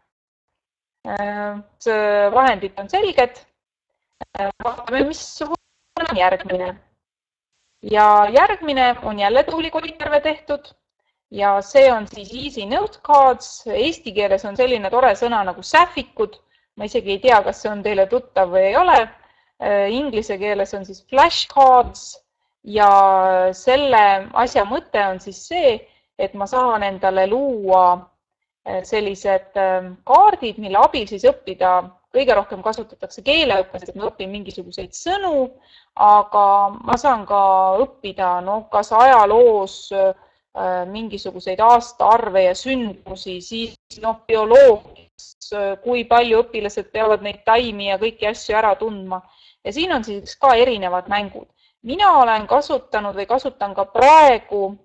Vahendid on selged. Vaatame, mis on järgmine. Ja järgmine on jälle Tuuli Koitarve tehtud ja see on siis Easy Note Cards. Eesti keeles on selline tore sõna nagu sähvikud. Ma isegi ei tea, kas see on teile tuttav või ei ole. Inglise keeles on siis flashcards ja selle asja mõte on siis see, et ma saan endale luua sellised kaardid, mille abil siis õppida. Kõige rohkem kasutatakse keeleõppes, et ma õpin mingisuguseid sõnu, aga ma saan ka õppida no, kas ajaloos mingisuguseid aastaarve ja sündmusi, siis no, bioloogias, kui palju õpilased peavad neid taimi ja kõiki asju ära tundma. Ja siin on siis ka erinevad mängud. Mina olen kasutanud või kasutan ka praegu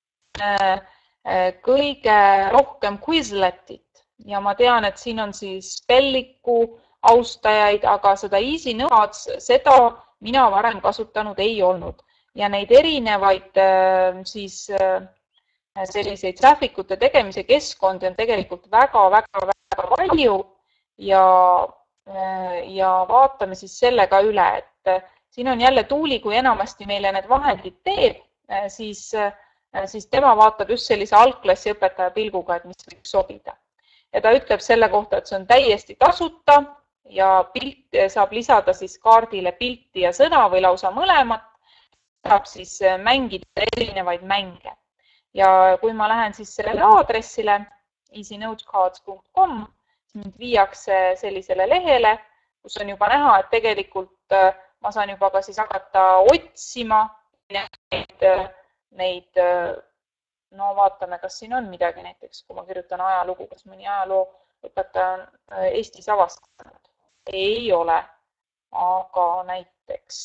kõige rohkem Quizletit ja ma tean, et siin on siis Spelliku austajaid, aga seda Easy Notes, seda mina varem kasutanud ei olnud. Ja neid erinevaid siis selliseid sähvikute tegemise keskkondi on tegelikult väga-väga-väga palju ja, ja vaatame siis selle ka üle, et siin on jälle Tuuli, kui enamasti meile need vahendid teeb, siis, siis tema vaatab just sellise algklassi õpetaja pilguga, et mis võib sobida. Ja ta ütleb selle kohta, et see on täiesti tasuta ja pilt saab lisada siis kaardile pilti ja sõna või lausa mõlemat, saab siis mängida erinevaid mänge. Ja kui ma lähen siis sellele aadressile easy note cards punkt com, siis mind viiakse sellisele lehele, kus on juba näha, et tegelikult ma saan juba ka siis hakata otsima neid, neid, no vaatame, kas siin on midagi näiteks, kui ma kirjutan ajalugu, kas mõni ajaloo õpetaja on Eestis avastanud. Ei ole, aga näiteks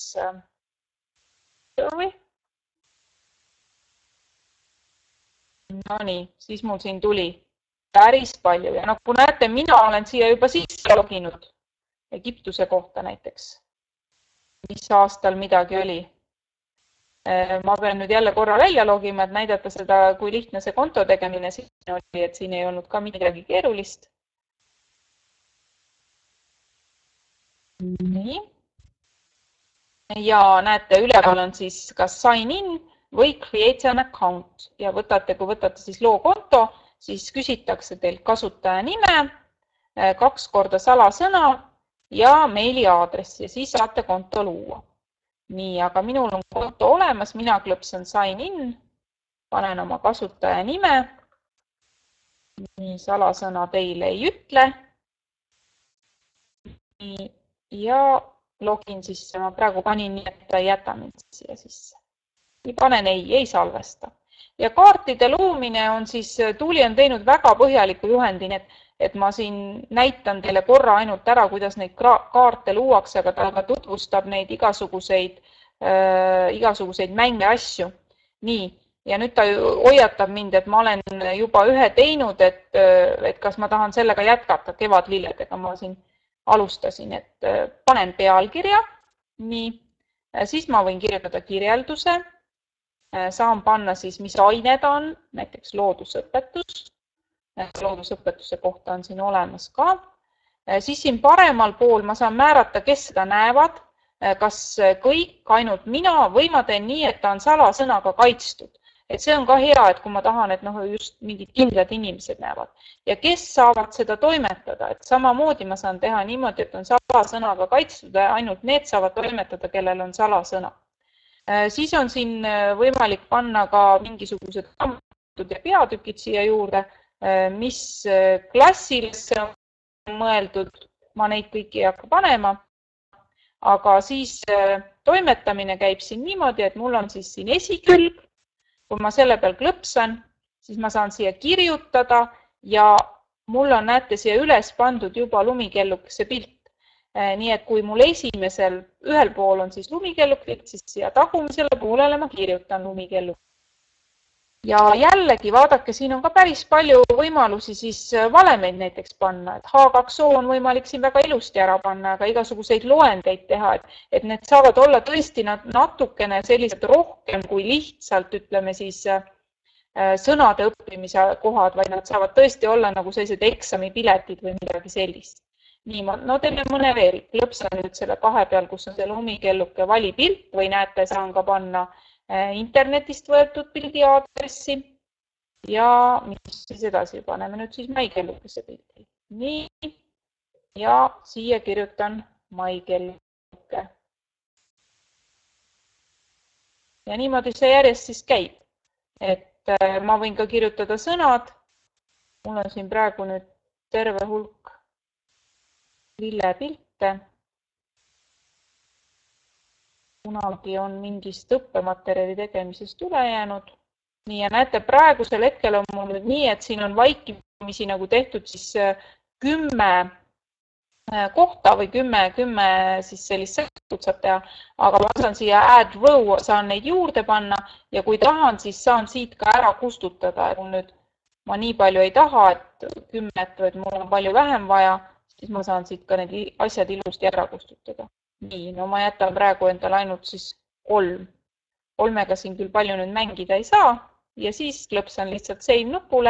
või? No nii, siis mul siin tuli päris palju ja nagu näete, mina olen siia juba sisse loginud Egiptuse kohta näiteks, mis aastal midagi oli. Ma pean nüüd jälle korra välja logima, et näidata seda, kui lihtne see konto tegemine siin oli, et siin ei olnud ka midagi keerulist. Nii. Ja näete, üleval on siis kas sign in või create an account ja võtate, kui võtate siis loo konto, siis küsitakse teilt kasutaja nime, kaks korda salasõna ja meili aadress ja siis saate konto luua. Nii, aga minul on konto olemas, mina klõpsan sign in, panen oma kasutaja nime, nii salasõna teile ei ütle nii, ja login sisse, ma praegu panin nii, et ta ei jäta mind siia sisse. Panen ei, ei salvesta. Ja kaartide loomine on siis, Tuuli on teinud väga põhjaliku juhendin, et, et ma siin näitan teile korra ainult ära, kuidas neid kaarte luuakse, aga ta ka tutvustab neid igasuguseid, äh, igasuguseid mänge asju. Nii, ja nüüd ta hoiatab mind, et ma olen juba ühe teinud, et, et kas ma tahan sellega jätkata kevadlilledega. Ma siin alustasin, et panen pealkirja, nii, siis ma võin kirjutada kirjelduse. Saan panna siis, mis ained on, näiteks loodusõpetus. Loodusõpetuse kohta on siin olemas ka. Siis siin paremal pool ma saan määrata, kes seda näevad, kas kõik, ainult mina või ma teen nii, et ta on salasõnaga kaitstud. Et see on ka hea, et kui ma tahan, et noh, just mingid kindlad inimesed näevad. Ja kes saavad seda toimetada, et samamoodi ma saan teha niimoodi, et on salasõnaga kaitstud ja ainult need saavad toimetada, kellel on salasõna. Siis on siin võimalik panna ka mingisugused raamatud ja peatükid siia juurde, mis klassilisse on mõeldud, ma neid kõiki ei hakka panema, aga siis toimetamine käib siin niimoodi, et mul on siis siin esikülg, kui ma selle peal klõpsan, siis ma saan siia kirjutada ja mul on, näete, siia üles pandud juba lumikellukese pilt. Nii et kui mul esimesel ühel pool on siis lumikellukid, siis siia tagumisele poolele ma kirjutan lumikelluk. Ja jällegi, vaadake, siin on ka päris palju võimalusi siis valemeid näiteks panna. Et H kaks O on võimalik siin väga ilusti ära panna, aga igasuguseid loendeid teha, et, et need saavad olla tõesti natukene sellised rohkem kui lihtsalt, ütleme siis, sõnade õppimise kohad, vaid nad saavad tõesti olla nagu sellised eksamipiletid või midagi sellist. Nii, no teeme mõne veel. Lõpsan nüüd selle kahe peal, kus on see lumikelluke valipilt või näete, saan ka panna internetist võetud pildi aadressi. ja mis siis edasi paneme nüüd siis maikellukese pildi. Nii, ja siia kirjutan maikelluke. Ja niimoodi see järjest siis käib. Et ma võin ka kirjutada sõnad. Mul on siin praegu nüüd terve hulk lillepilte. Kunagi on mingist õppematerjali tegemisest üle jäänud. Nii, ja näete, praegusel hetkel on mul nüüd nii, et siin on vaikimisi nagu tehtud siis kümme kohta või kümme, kümme siis sellist sekut saab teha, aga ma saan siia add row, saan neid juurde panna ja kui tahan, siis saan siit ka ära kustutada. Et nüüd ma nii palju ei taha, et kümmet, vaid mul on palju vähem vaja, siis ma saan siit ka need asjad ilusti ära kustutada. Nii, no ma jätan praegu endale ainult siis kolm. Kolmega siin küll palju nüüd mängida ei saa ja siis klõpsan lihtsalt save nupule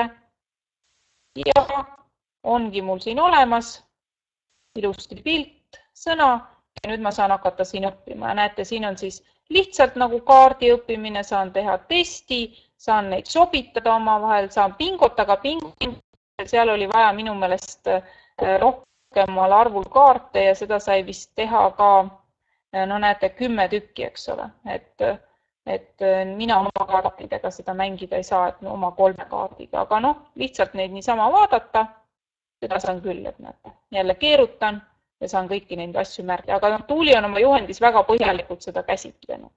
ja ongi mul siin olemas ilusti pilt, sõna ja nüüd ma saan hakata siin õppima. Näete, siin on siis lihtsalt nagu kaardi õppimine, saan teha testi, saan neid sobitada oma vahel, saan pingot, aga pingot, seal oli vaja minu meelest rohkemal arvul kaarte ja seda sai vist teha ka, no näete, kümme tükki, eks ole. Et, et mina oma kaartidega seda mängida ei saa, et oma kolme kaardiga, aga noh, lihtsalt neid niisama vaadata. Seda saan küll, et näete. Jälle keerutan ja saan kõiki neid asju märgida. Aga Tuuli on oma juhendis väga põhjalikult seda käsitlenud.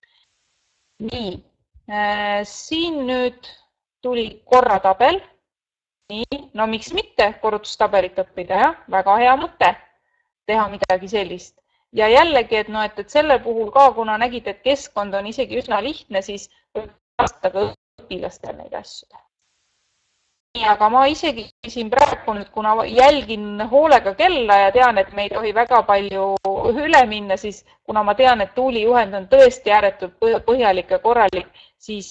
Nii, siin nüüd tuli korratabel. Nii, no miks mitte korrutustabelit õppida, jah? Väga hea mõte teha midagi sellist. Ja jällegi, et, no, et, et selle puhul ka, kuna nägid, et keskkond on isegi üsna lihtne, siis võib vastada õpilastel neid asju teha. Nii, aga ma isegi siin praegu nüüd, kuna jälgin hoolega kella ja tean, et me ei tohi väga palju üle minna, siis kuna ma tean, et Tuuli juhend on tõesti ääretult põhjalik ja korralik, siis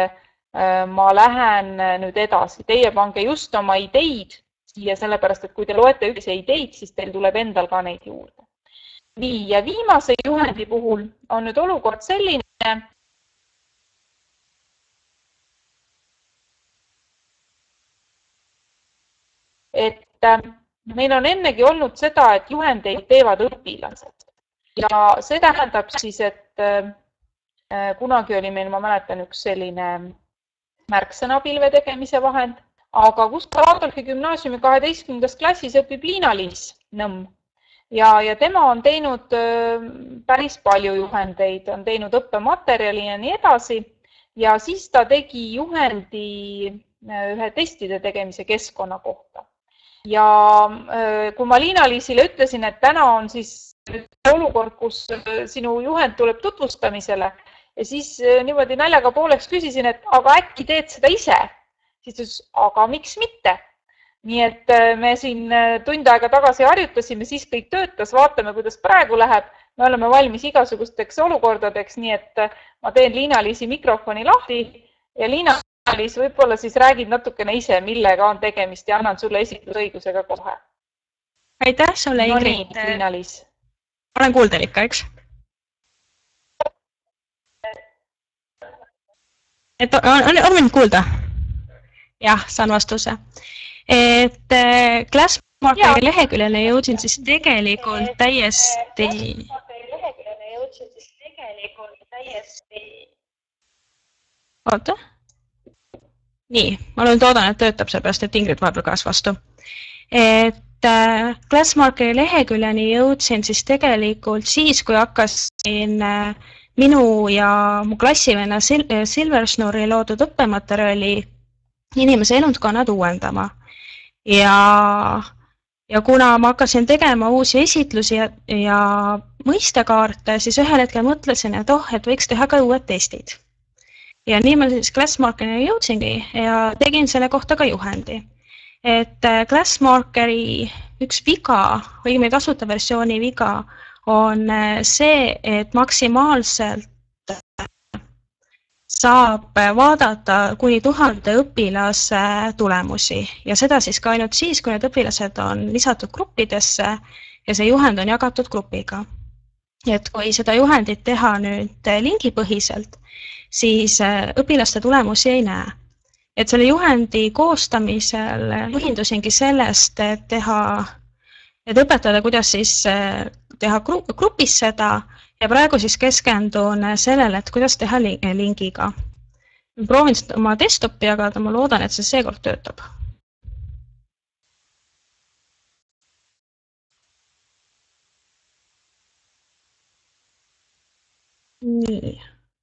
ma lähen nüüd edasi. Teie pange just oma ideid siia, sellepärast, et kui te loete üks ideid, siis teil tuleb endal ka neid juurde. Nii, ja viimase juhendi puhul on nüüd olukord selline, et meil on ennegi olnud seda, et juhendeid teevad õpilased. Ja see tähendab siis, et kunagi oli meil, ma mäletan, üks selline märksõnapilve tegemise vahend, aga Gustav Adolfi gümnaasiumi kaheteistkümnendas klassis õpib Liina-Liis Nõmm. Ja, ja tema on teinud päris palju juhendeid, on teinud õppematerjali ja nii edasi. Ja siis ta tegi juhendi ühe testide tegemise keskkonna kohta. Ja kui ma Liina-Liisile ütlesin, et täna on siis olukord, kus sinu juhend tuleb tutvustamisele ja siis niimoodi naljaga pooleks küsisin, et aga äkki teed seda ise? Siis ütles, aga miks mitte? Nii et me siin tund aega tagasi harjutasime, siis kõik töötas, vaatame, kuidas praegu läheb. Me oleme valmis igasugusteks olukordadeks, nii et ma teen Liina-Liisi mikrofoni lahti ja Liina Liis, võib-olla siis räägid natukene ise, millega on tegemist ja annan sulle esitlusõigusega kohe. Aitäh sulle, Ingrid. No nii, Liina-Liis. Olen kuuldel ikka, eks? Et on, on, on mind kuulda? Jah, saan vastuse. Et Glassmarkeri leheküljele jõudsin siis tegelikult täiesti... Leheküljele jõudsin siis tegelikult täiesti... Oota? Nii, ma olen toodan, et töötab sellepärast, et Ingrid vahepeal kaas vastu. Et äh, Glassmarkeri leheküljeni jõudsin siis tegelikult siis, kui hakkasin äh, minu ja mu klassivenna Sil Silversnori loodud õppematerjali inimese elundkonnad uuendama. Ja, ja kuna ma hakkasin tegema uusi esitlusi ja, ja mõistekaarte, siis ühel hetkel mõtlesin, et oh, et võiks teha ka uued testid. Ja nii ma siis Glassmarkeri jõudsingi ja tegin selle kohta ka juhendi. Et Glassmarkeri üks viga, õigemini tasuta versiooni viga, on see, et maksimaalselt saab vaadata kuni tuhande õpilase tulemusi. Ja seda siis ka ainult siis, kui need õpilased on lisatud gruppidesse ja see juhend on jagatud grupiga. Et kui seda juhendit teha nüüd lingipõhiselt, siis õpilaste tulemusi ei näe. et selle juhendi koostamisel juhindusingi sellest, et teha, et õpetada, kuidas siis teha grupis seda ja praegu siis keskendun sellele, et kuidas teha lingiga. Proovin oma desktopi jagada, ma loodan, et see seekord töötab. Nii.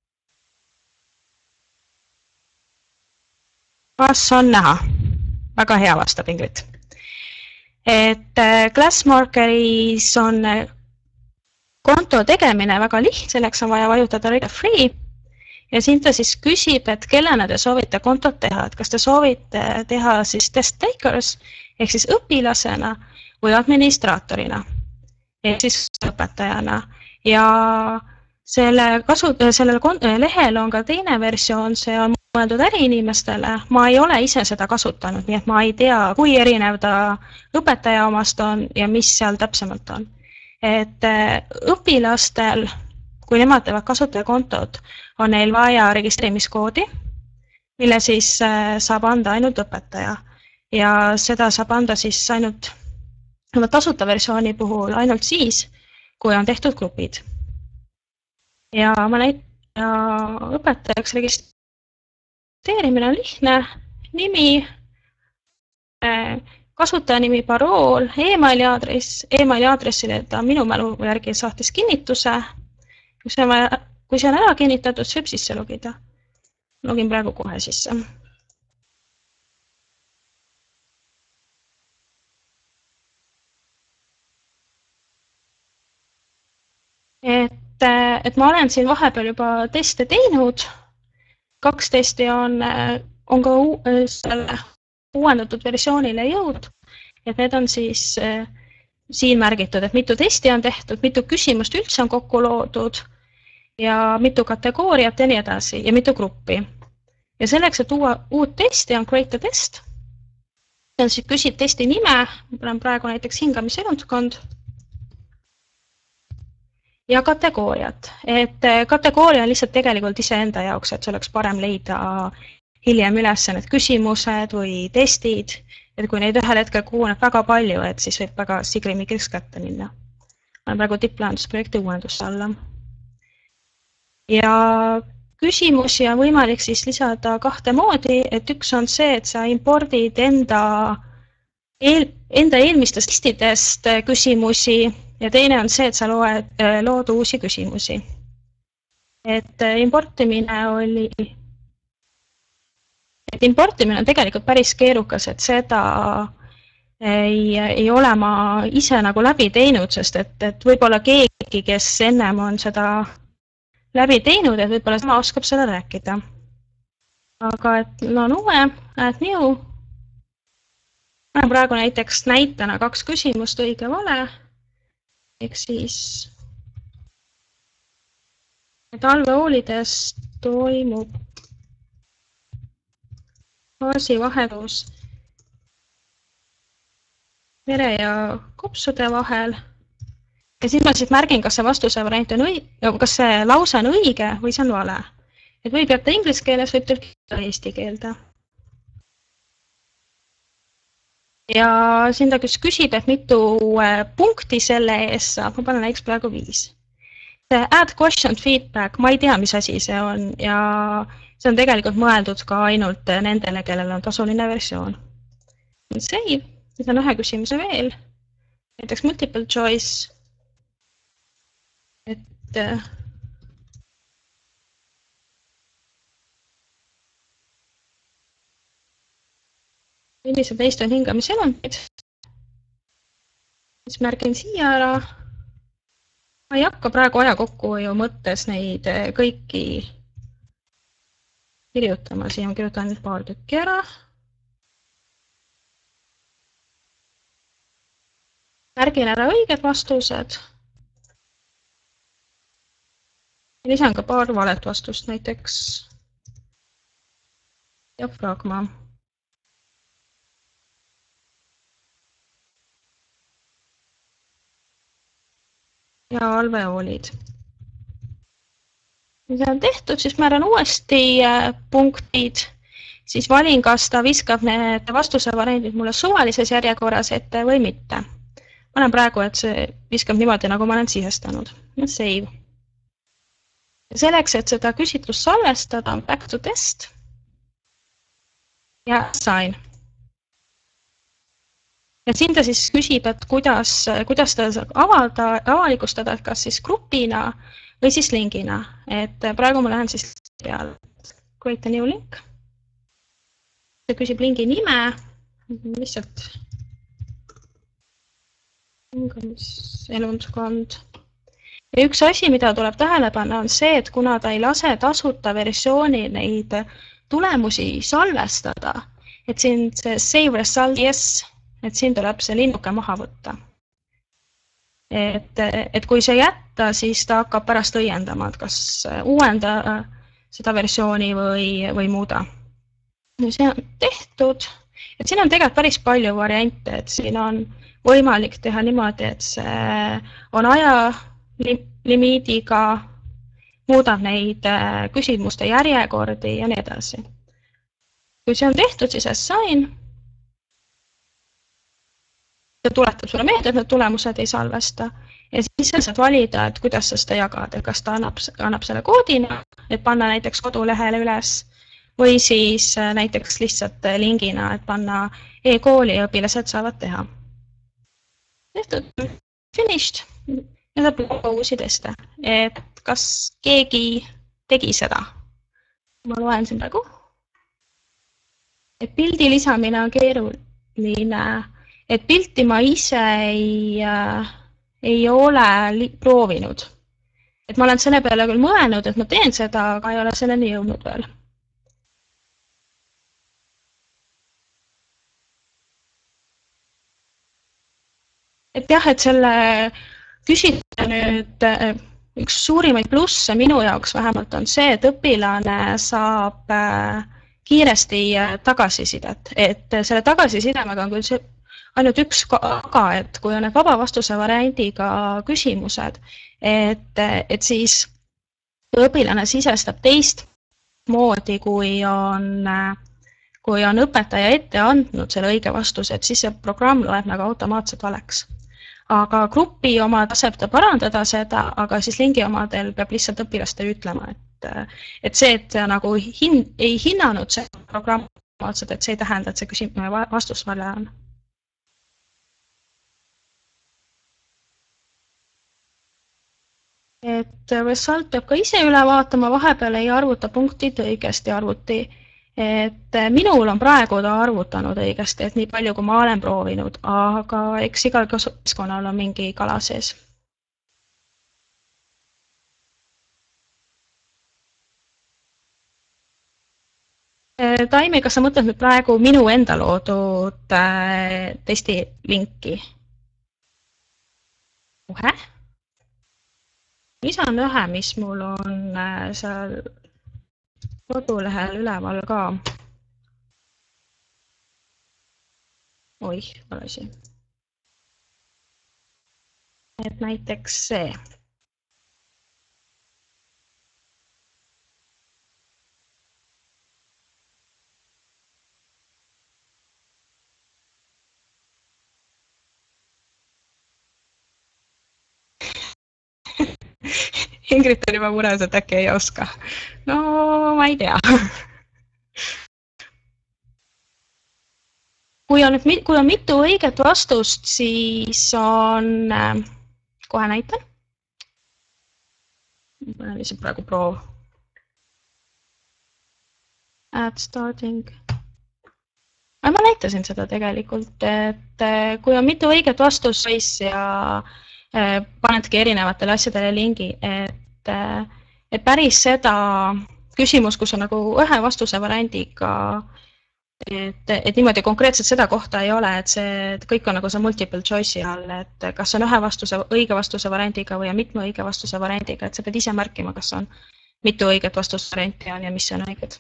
Kas on näha? Väga hea vastab Ingrid. Et Glassmarkeris on konto tegemine väga lihtne, selleks on vaja vajutada Read Free ja siin ta siis küsib, et kellena te soovite kontot teha, et kas te soovite teha siis test takers ehk siis õpilasena või administraatorina ehk siis õpetajana ja selle kasu, sellel lehel on ka teine versioon, see on mõeldud äriinimestele. Ma ei ole ise seda kasutanud, nii et ma ei tea, kui erinev ta õpetaja omast on ja mis seal täpsemalt on. Et õpilastel, kui nemad teevad kasutajakontot, on neil vaja registreerimiskoodi, mille siis saab anda ainult õpetaja. Ja seda saab anda siis ainult tasuta versiooni puhul ainult siis, kui on tehtud grupid. Ja ma näit- ja õpetajaks registreerimine on lihtne, nimi, kasutajanimi, parool, e-maili aadress, e-maili aadressile ta minu mälu järgi saatis kinnituse. Kui see on, kui see on ära kinnitatud, siis võib sisse logida. Login praegu kohe sisse. Et et ma olen siin vahepeal juba teste teinud. Kaks testi on, on ka selle uuendatud versioonile jõud. Et need on siis siin märgitud, et mitu testi on tehtud, mitu küsimust üldse on kokku loodud ja mitu kategooriat ja nii edasi ja mitu gruppi. Ja selleks, et uue, uut testi on create a test. Siis küsid testi nime, ma panen praegu näiteks hingamiselundkond. Ja kategooriat, et kategooria on lihtsalt tegelikult iseenda jaoks, et see oleks parem leida hiljem üles need küsimused või testid, et kui neid ühel hetkel kuuneb väga palju, et siis võib väga sigrimikriks kätte minna. Ma olen praegu tipplahendusprojekti uuendusse alla. Ja küsimusi on võimalik siis lisada kahte moodi, et üks on see, et sa impordid enda, eel, enda eelmistest listidest küsimusi ja teine on see, et sa loed, lood uusi küsimusi. Et importimine oli, et importimine on tegelikult päris keerukas, et seda ei, ei ole ma ise nagu läbi teinud, sest et, et võib-olla keegi, kes ennem on seda läbi teinud, et võib-olla sama oskab seda rääkida. Aga et no on uue, add new. Ma olen praegu näiteks näitena kaks küsimust õige vale. Ehk siis talvehoolides toimub gaasivahetus mere ja kopsude vahel. Ja siis ma siis märgin, kas see vastuse variant on õige, kas see lause on õige või see on vale. Et võib jätta inglise keeles, võib tõlkida eesti keelde. Ja siin ta küsib, et mitu punkti selle ees saab. Ma panen näiteks praegu viis. See add question feedback, ma ei tea, mis asi see on ja see on tegelikult mõeldud ka ainult nendele, kellel on tasuline versioon. Save, nüüd on ühe küsimuse veel. Näiteks multiple choice. Et millised neist on hingamiselundid. Siis märgin siia ära. Ma ei hakka praegu aja kokkuhoiu mõttes neid kõiki kirjutama. Siin ma kirjutan nüüd paar tükki ära. Märgin ära õiged vastused. Lisan ka paar valet vastust, näiteks diafragma. Ja alveoolid. Kui see on tehtud, siis määran uuesti punktid siis valin, kas ta viskab need vastuse variandid mulle suvalises järjekorras ette või mitte. Ma olen praegu, et see viskab niimoodi, nagu ma olen sisestanud. Save. Selleks, et seda küsitlust salvestada, on back to test ja assign. Ja siin ta siis küsib, et kuidas, kuidas ta avada, avalikustada, kas siis grupina või siis linkina. Et praegu ma lähen siis peale. Create a new link. See küsib lingi nime. Lihtsalt elundkond. Ja üks asi, mida tuleb tähele panna, on see, et kuna ta ei lase tasuta versiooni neid tulemusi salvestada, et siin see save result yes, et siin tuleb see linnuke maha võtta. Et, et kui see jätta, siis ta hakkab pärast õiendama, et kas uuenda seda versiooni või, või muuda. See on tehtud. Et siin on tegelikult päris palju variante, et siin on võimalik teha niimoodi, et see on aja limiidiga, muudab neid küsimuste järjekordi ja nii edasi. Kui see on tehtud, siis assign. Ja tuletab sulle meelde, et need tulemused ei salvesta. Ja siis saad valida, et kuidas sa seda jagad, et kas ta annab, annab selle koodina, et panna näiteks kodulehele üles, või siis näiteks lihtsalt lingina, et panna e-kooli ja õpilased saavad teha. Tehtud, finished, ja saab uusi teste, et kas keegi tegi seda. Ma loen siin praegu. Et pildi lisamine on keeruline, et pilti ma ise ei, ei ole proovinud. Et ma olen selle peale küll mõelnud, et ma teen seda, aga ei ole selleni jõudnud veel. Et jah, et selle küsida nüüd üks suurimaid plusse minu jaoks vähemalt on see, et õpilane saab kiiresti tagasisidet. Et selle tagasisidemega on küll ainult üks aga, et kui on need vaba vastuse variandiga küsimused, et, et siis õpilane sisestab teist moodi, kui on, kui on õpetaja ette andnud selle õige vastuse, et siis see programm loeb nagu automaatselt valeks. Aga grupi oma taseb ta parandada seda, aga siis lingi omadel peab lihtsalt õpilaste ütlema, et, et see, et nagu hin, ei hinnanud see programm automaatselt, et see ei tähenda, et see küsim, vastus vale on. Et result peab ka ise üle vaatama, vahepeal ei arvuta punktid õigesti arvuti. Et minul on praegu ta arvutanud õigesti, et nii palju, kui ma olen proovinud, aga eks igal kasutuskonnal on mingi kala sees. Taimi, kas sa mõtled nüüd praegu minu enda loodud testi linki? Uhe? Lisan ühe, mis mul on seal kodulehel üleval ka. Oih, valasi. Et näiteks see. Ingrid on juba mures, et äkki ei oska. No, ma ei tea. Kui on, kui on mitu õiget vastust, siis on, kohe näitan. Ma olen lihtsalt praegu proov. Add starting. Ma näitasin seda tegelikult, et kui on mitu õiget vastust, siis ja panedki erinevatele asjadele lingi, et, et päris seda küsimus, kus on nagu ühe vastuse variandiga, et, et niimoodi konkreetselt seda kohta ei ole, et see et kõik on nagu see multiple choice'i all, et kas on ühe vastuse, õige vastuse variandiga või on mitme õige vastuse variandiga, et sa pead ise märkima, kas on mitu õiget vastusvarianti on ja mis on õiged.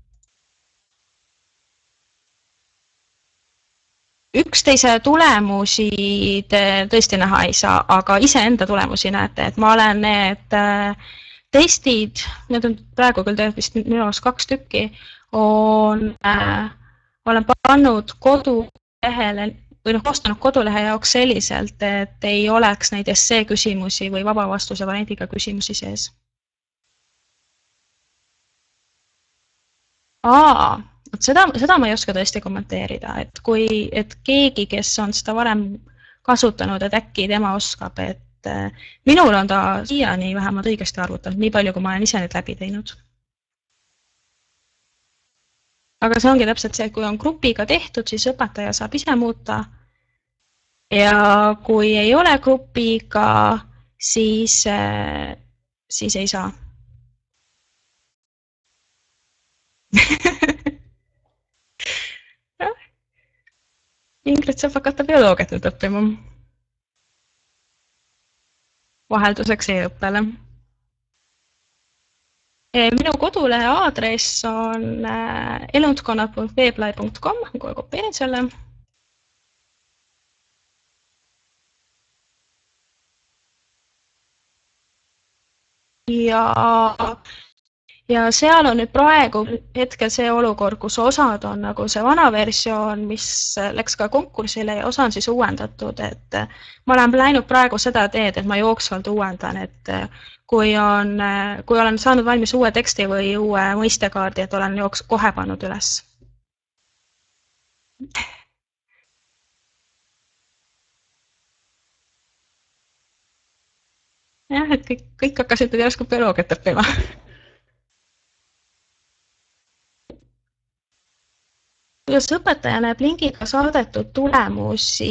Üksteise tulemusi te tõesti näha ei saa, aga iseenda tulemusi näete, et ma olen need testid, need on praegu küll vist minu arust kaks tükki, on, äh, olen pannud kodulehele või noh, koostanud kodulehe jaoks selliselt, et ei oleks neid essee küsimusi või vaba vastuse variandiga küsimusi sees. Aa, seda, seda ma ei oska tõesti kommenteerida, et kui et keegi, kes on seda varem kasutanud, et äkki tema oskab, et minul on ta siiani vähemalt õigesti arvutanud, nii palju, kui ma olen ise nüüd läbi teinud. Aga see ongi täpselt see, et kui on grupiga tehtud, siis õpetaja saab ise muuta. Ja kui ei ole grupiga, siis, siis ei saa. Ingrid saab hakata bioloogiat nüüd õppima. Vahelduseks e-õppele. Minu kodulehe aadress on elundkonnad punkt veeblai punkt com, kohe kopeerin selle. Ja, ja seal on nüüd praegu hetkel see olukord, kus osad on nagu see vana versioon, mis läks ka konkursile ja osa on siis uuendatud, et ma olen läinud praegu seda teed, et ma jooksvalt uuendan, et kui, on, kui olen saanud valmis uue teksti või uue mõistekaardi, et olen jooks kohe pannud üles. Jah, et kõik, kõik hakkasid järsku bioloogiat õppima. Kuidas õpetaja näeb lingiga saadetud tulemusi,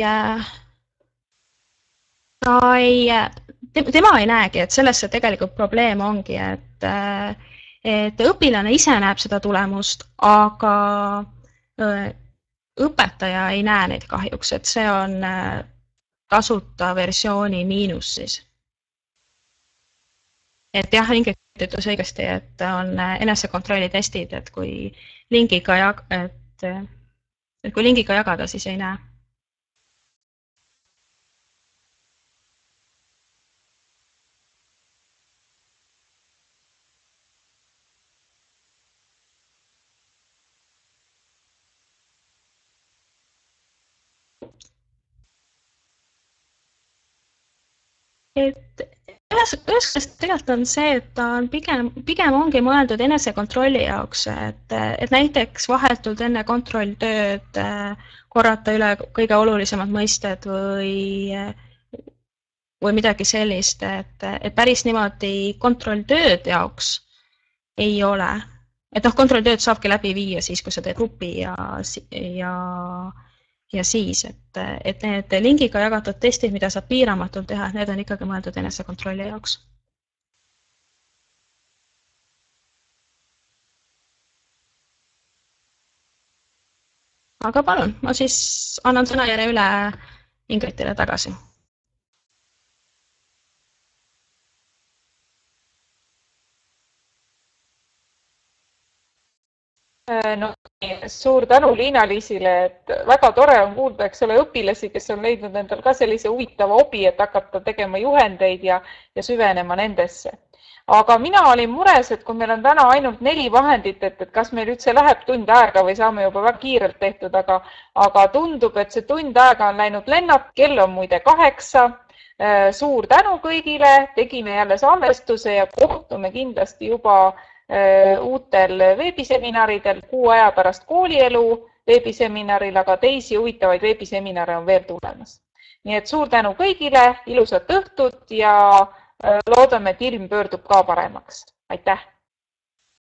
ta ei, tema ei näegi, et selles see tegelikult probleem ongi, et, et õpilane ise näeb seda tulemust, aga õpetaja ei näe neid kahjuks, et see on tasuta versiooni miinus siis. Et jah, Ingrid ütles õigesti, et on enesekontrolli testid, et kui lingiga, jag et, et kui lingiga jagada, siis ei näe. Et ühest tegelikult on see, et ta on pigem, pigem ongi mõeldud enesekontrolli jaoks, et, et näiteks vahetult enne kontrolltööd korrata üle kõige olulisemad mõisted või, või midagi sellist, et, et päris niimoodi kontrolltööd jaoks ei ole. Et noh, kontrolltööd saabki läbi viia siis, kui sa teed grupi ja, ja Ja siis, et, et need lingiga jagatud testid, mida saab piiramatult teha, need on ikkagi mõeldud enesekontrolli jaoks. Aga palun, ma siis annan sõnajärje üle Ingridile tagasi. No, suur tänu Liina-Liisile, et väga tore on kuulda, eks ole, õpilasi, kes on leidnud endal ka sellise huvitava hobi, et hakata tegema juhendeid ja, ja süvenema nendesse. Aga mina olin mures, et kui meil on täna ainult neli vahendit, et, et kas meil üldse läheb tund aega või saame juba väga kiirelt tehtud, aga, aga tundub, et see tund aega on läinud lennalt, kell on muide kaheksa. Suur tänu kõigile, tegime jälle salvestuse ja kohtume kindlasti juba uutel veebiseminaridel, kuu aja pärast koolielu veebiseminaril, aga teisi huvitavaid veebiseminare on veel tulemas. Nii et suur tänu kõigile, ilusat õhtut ja loodame, et ilm pöördub ka paremaks. Aitäh!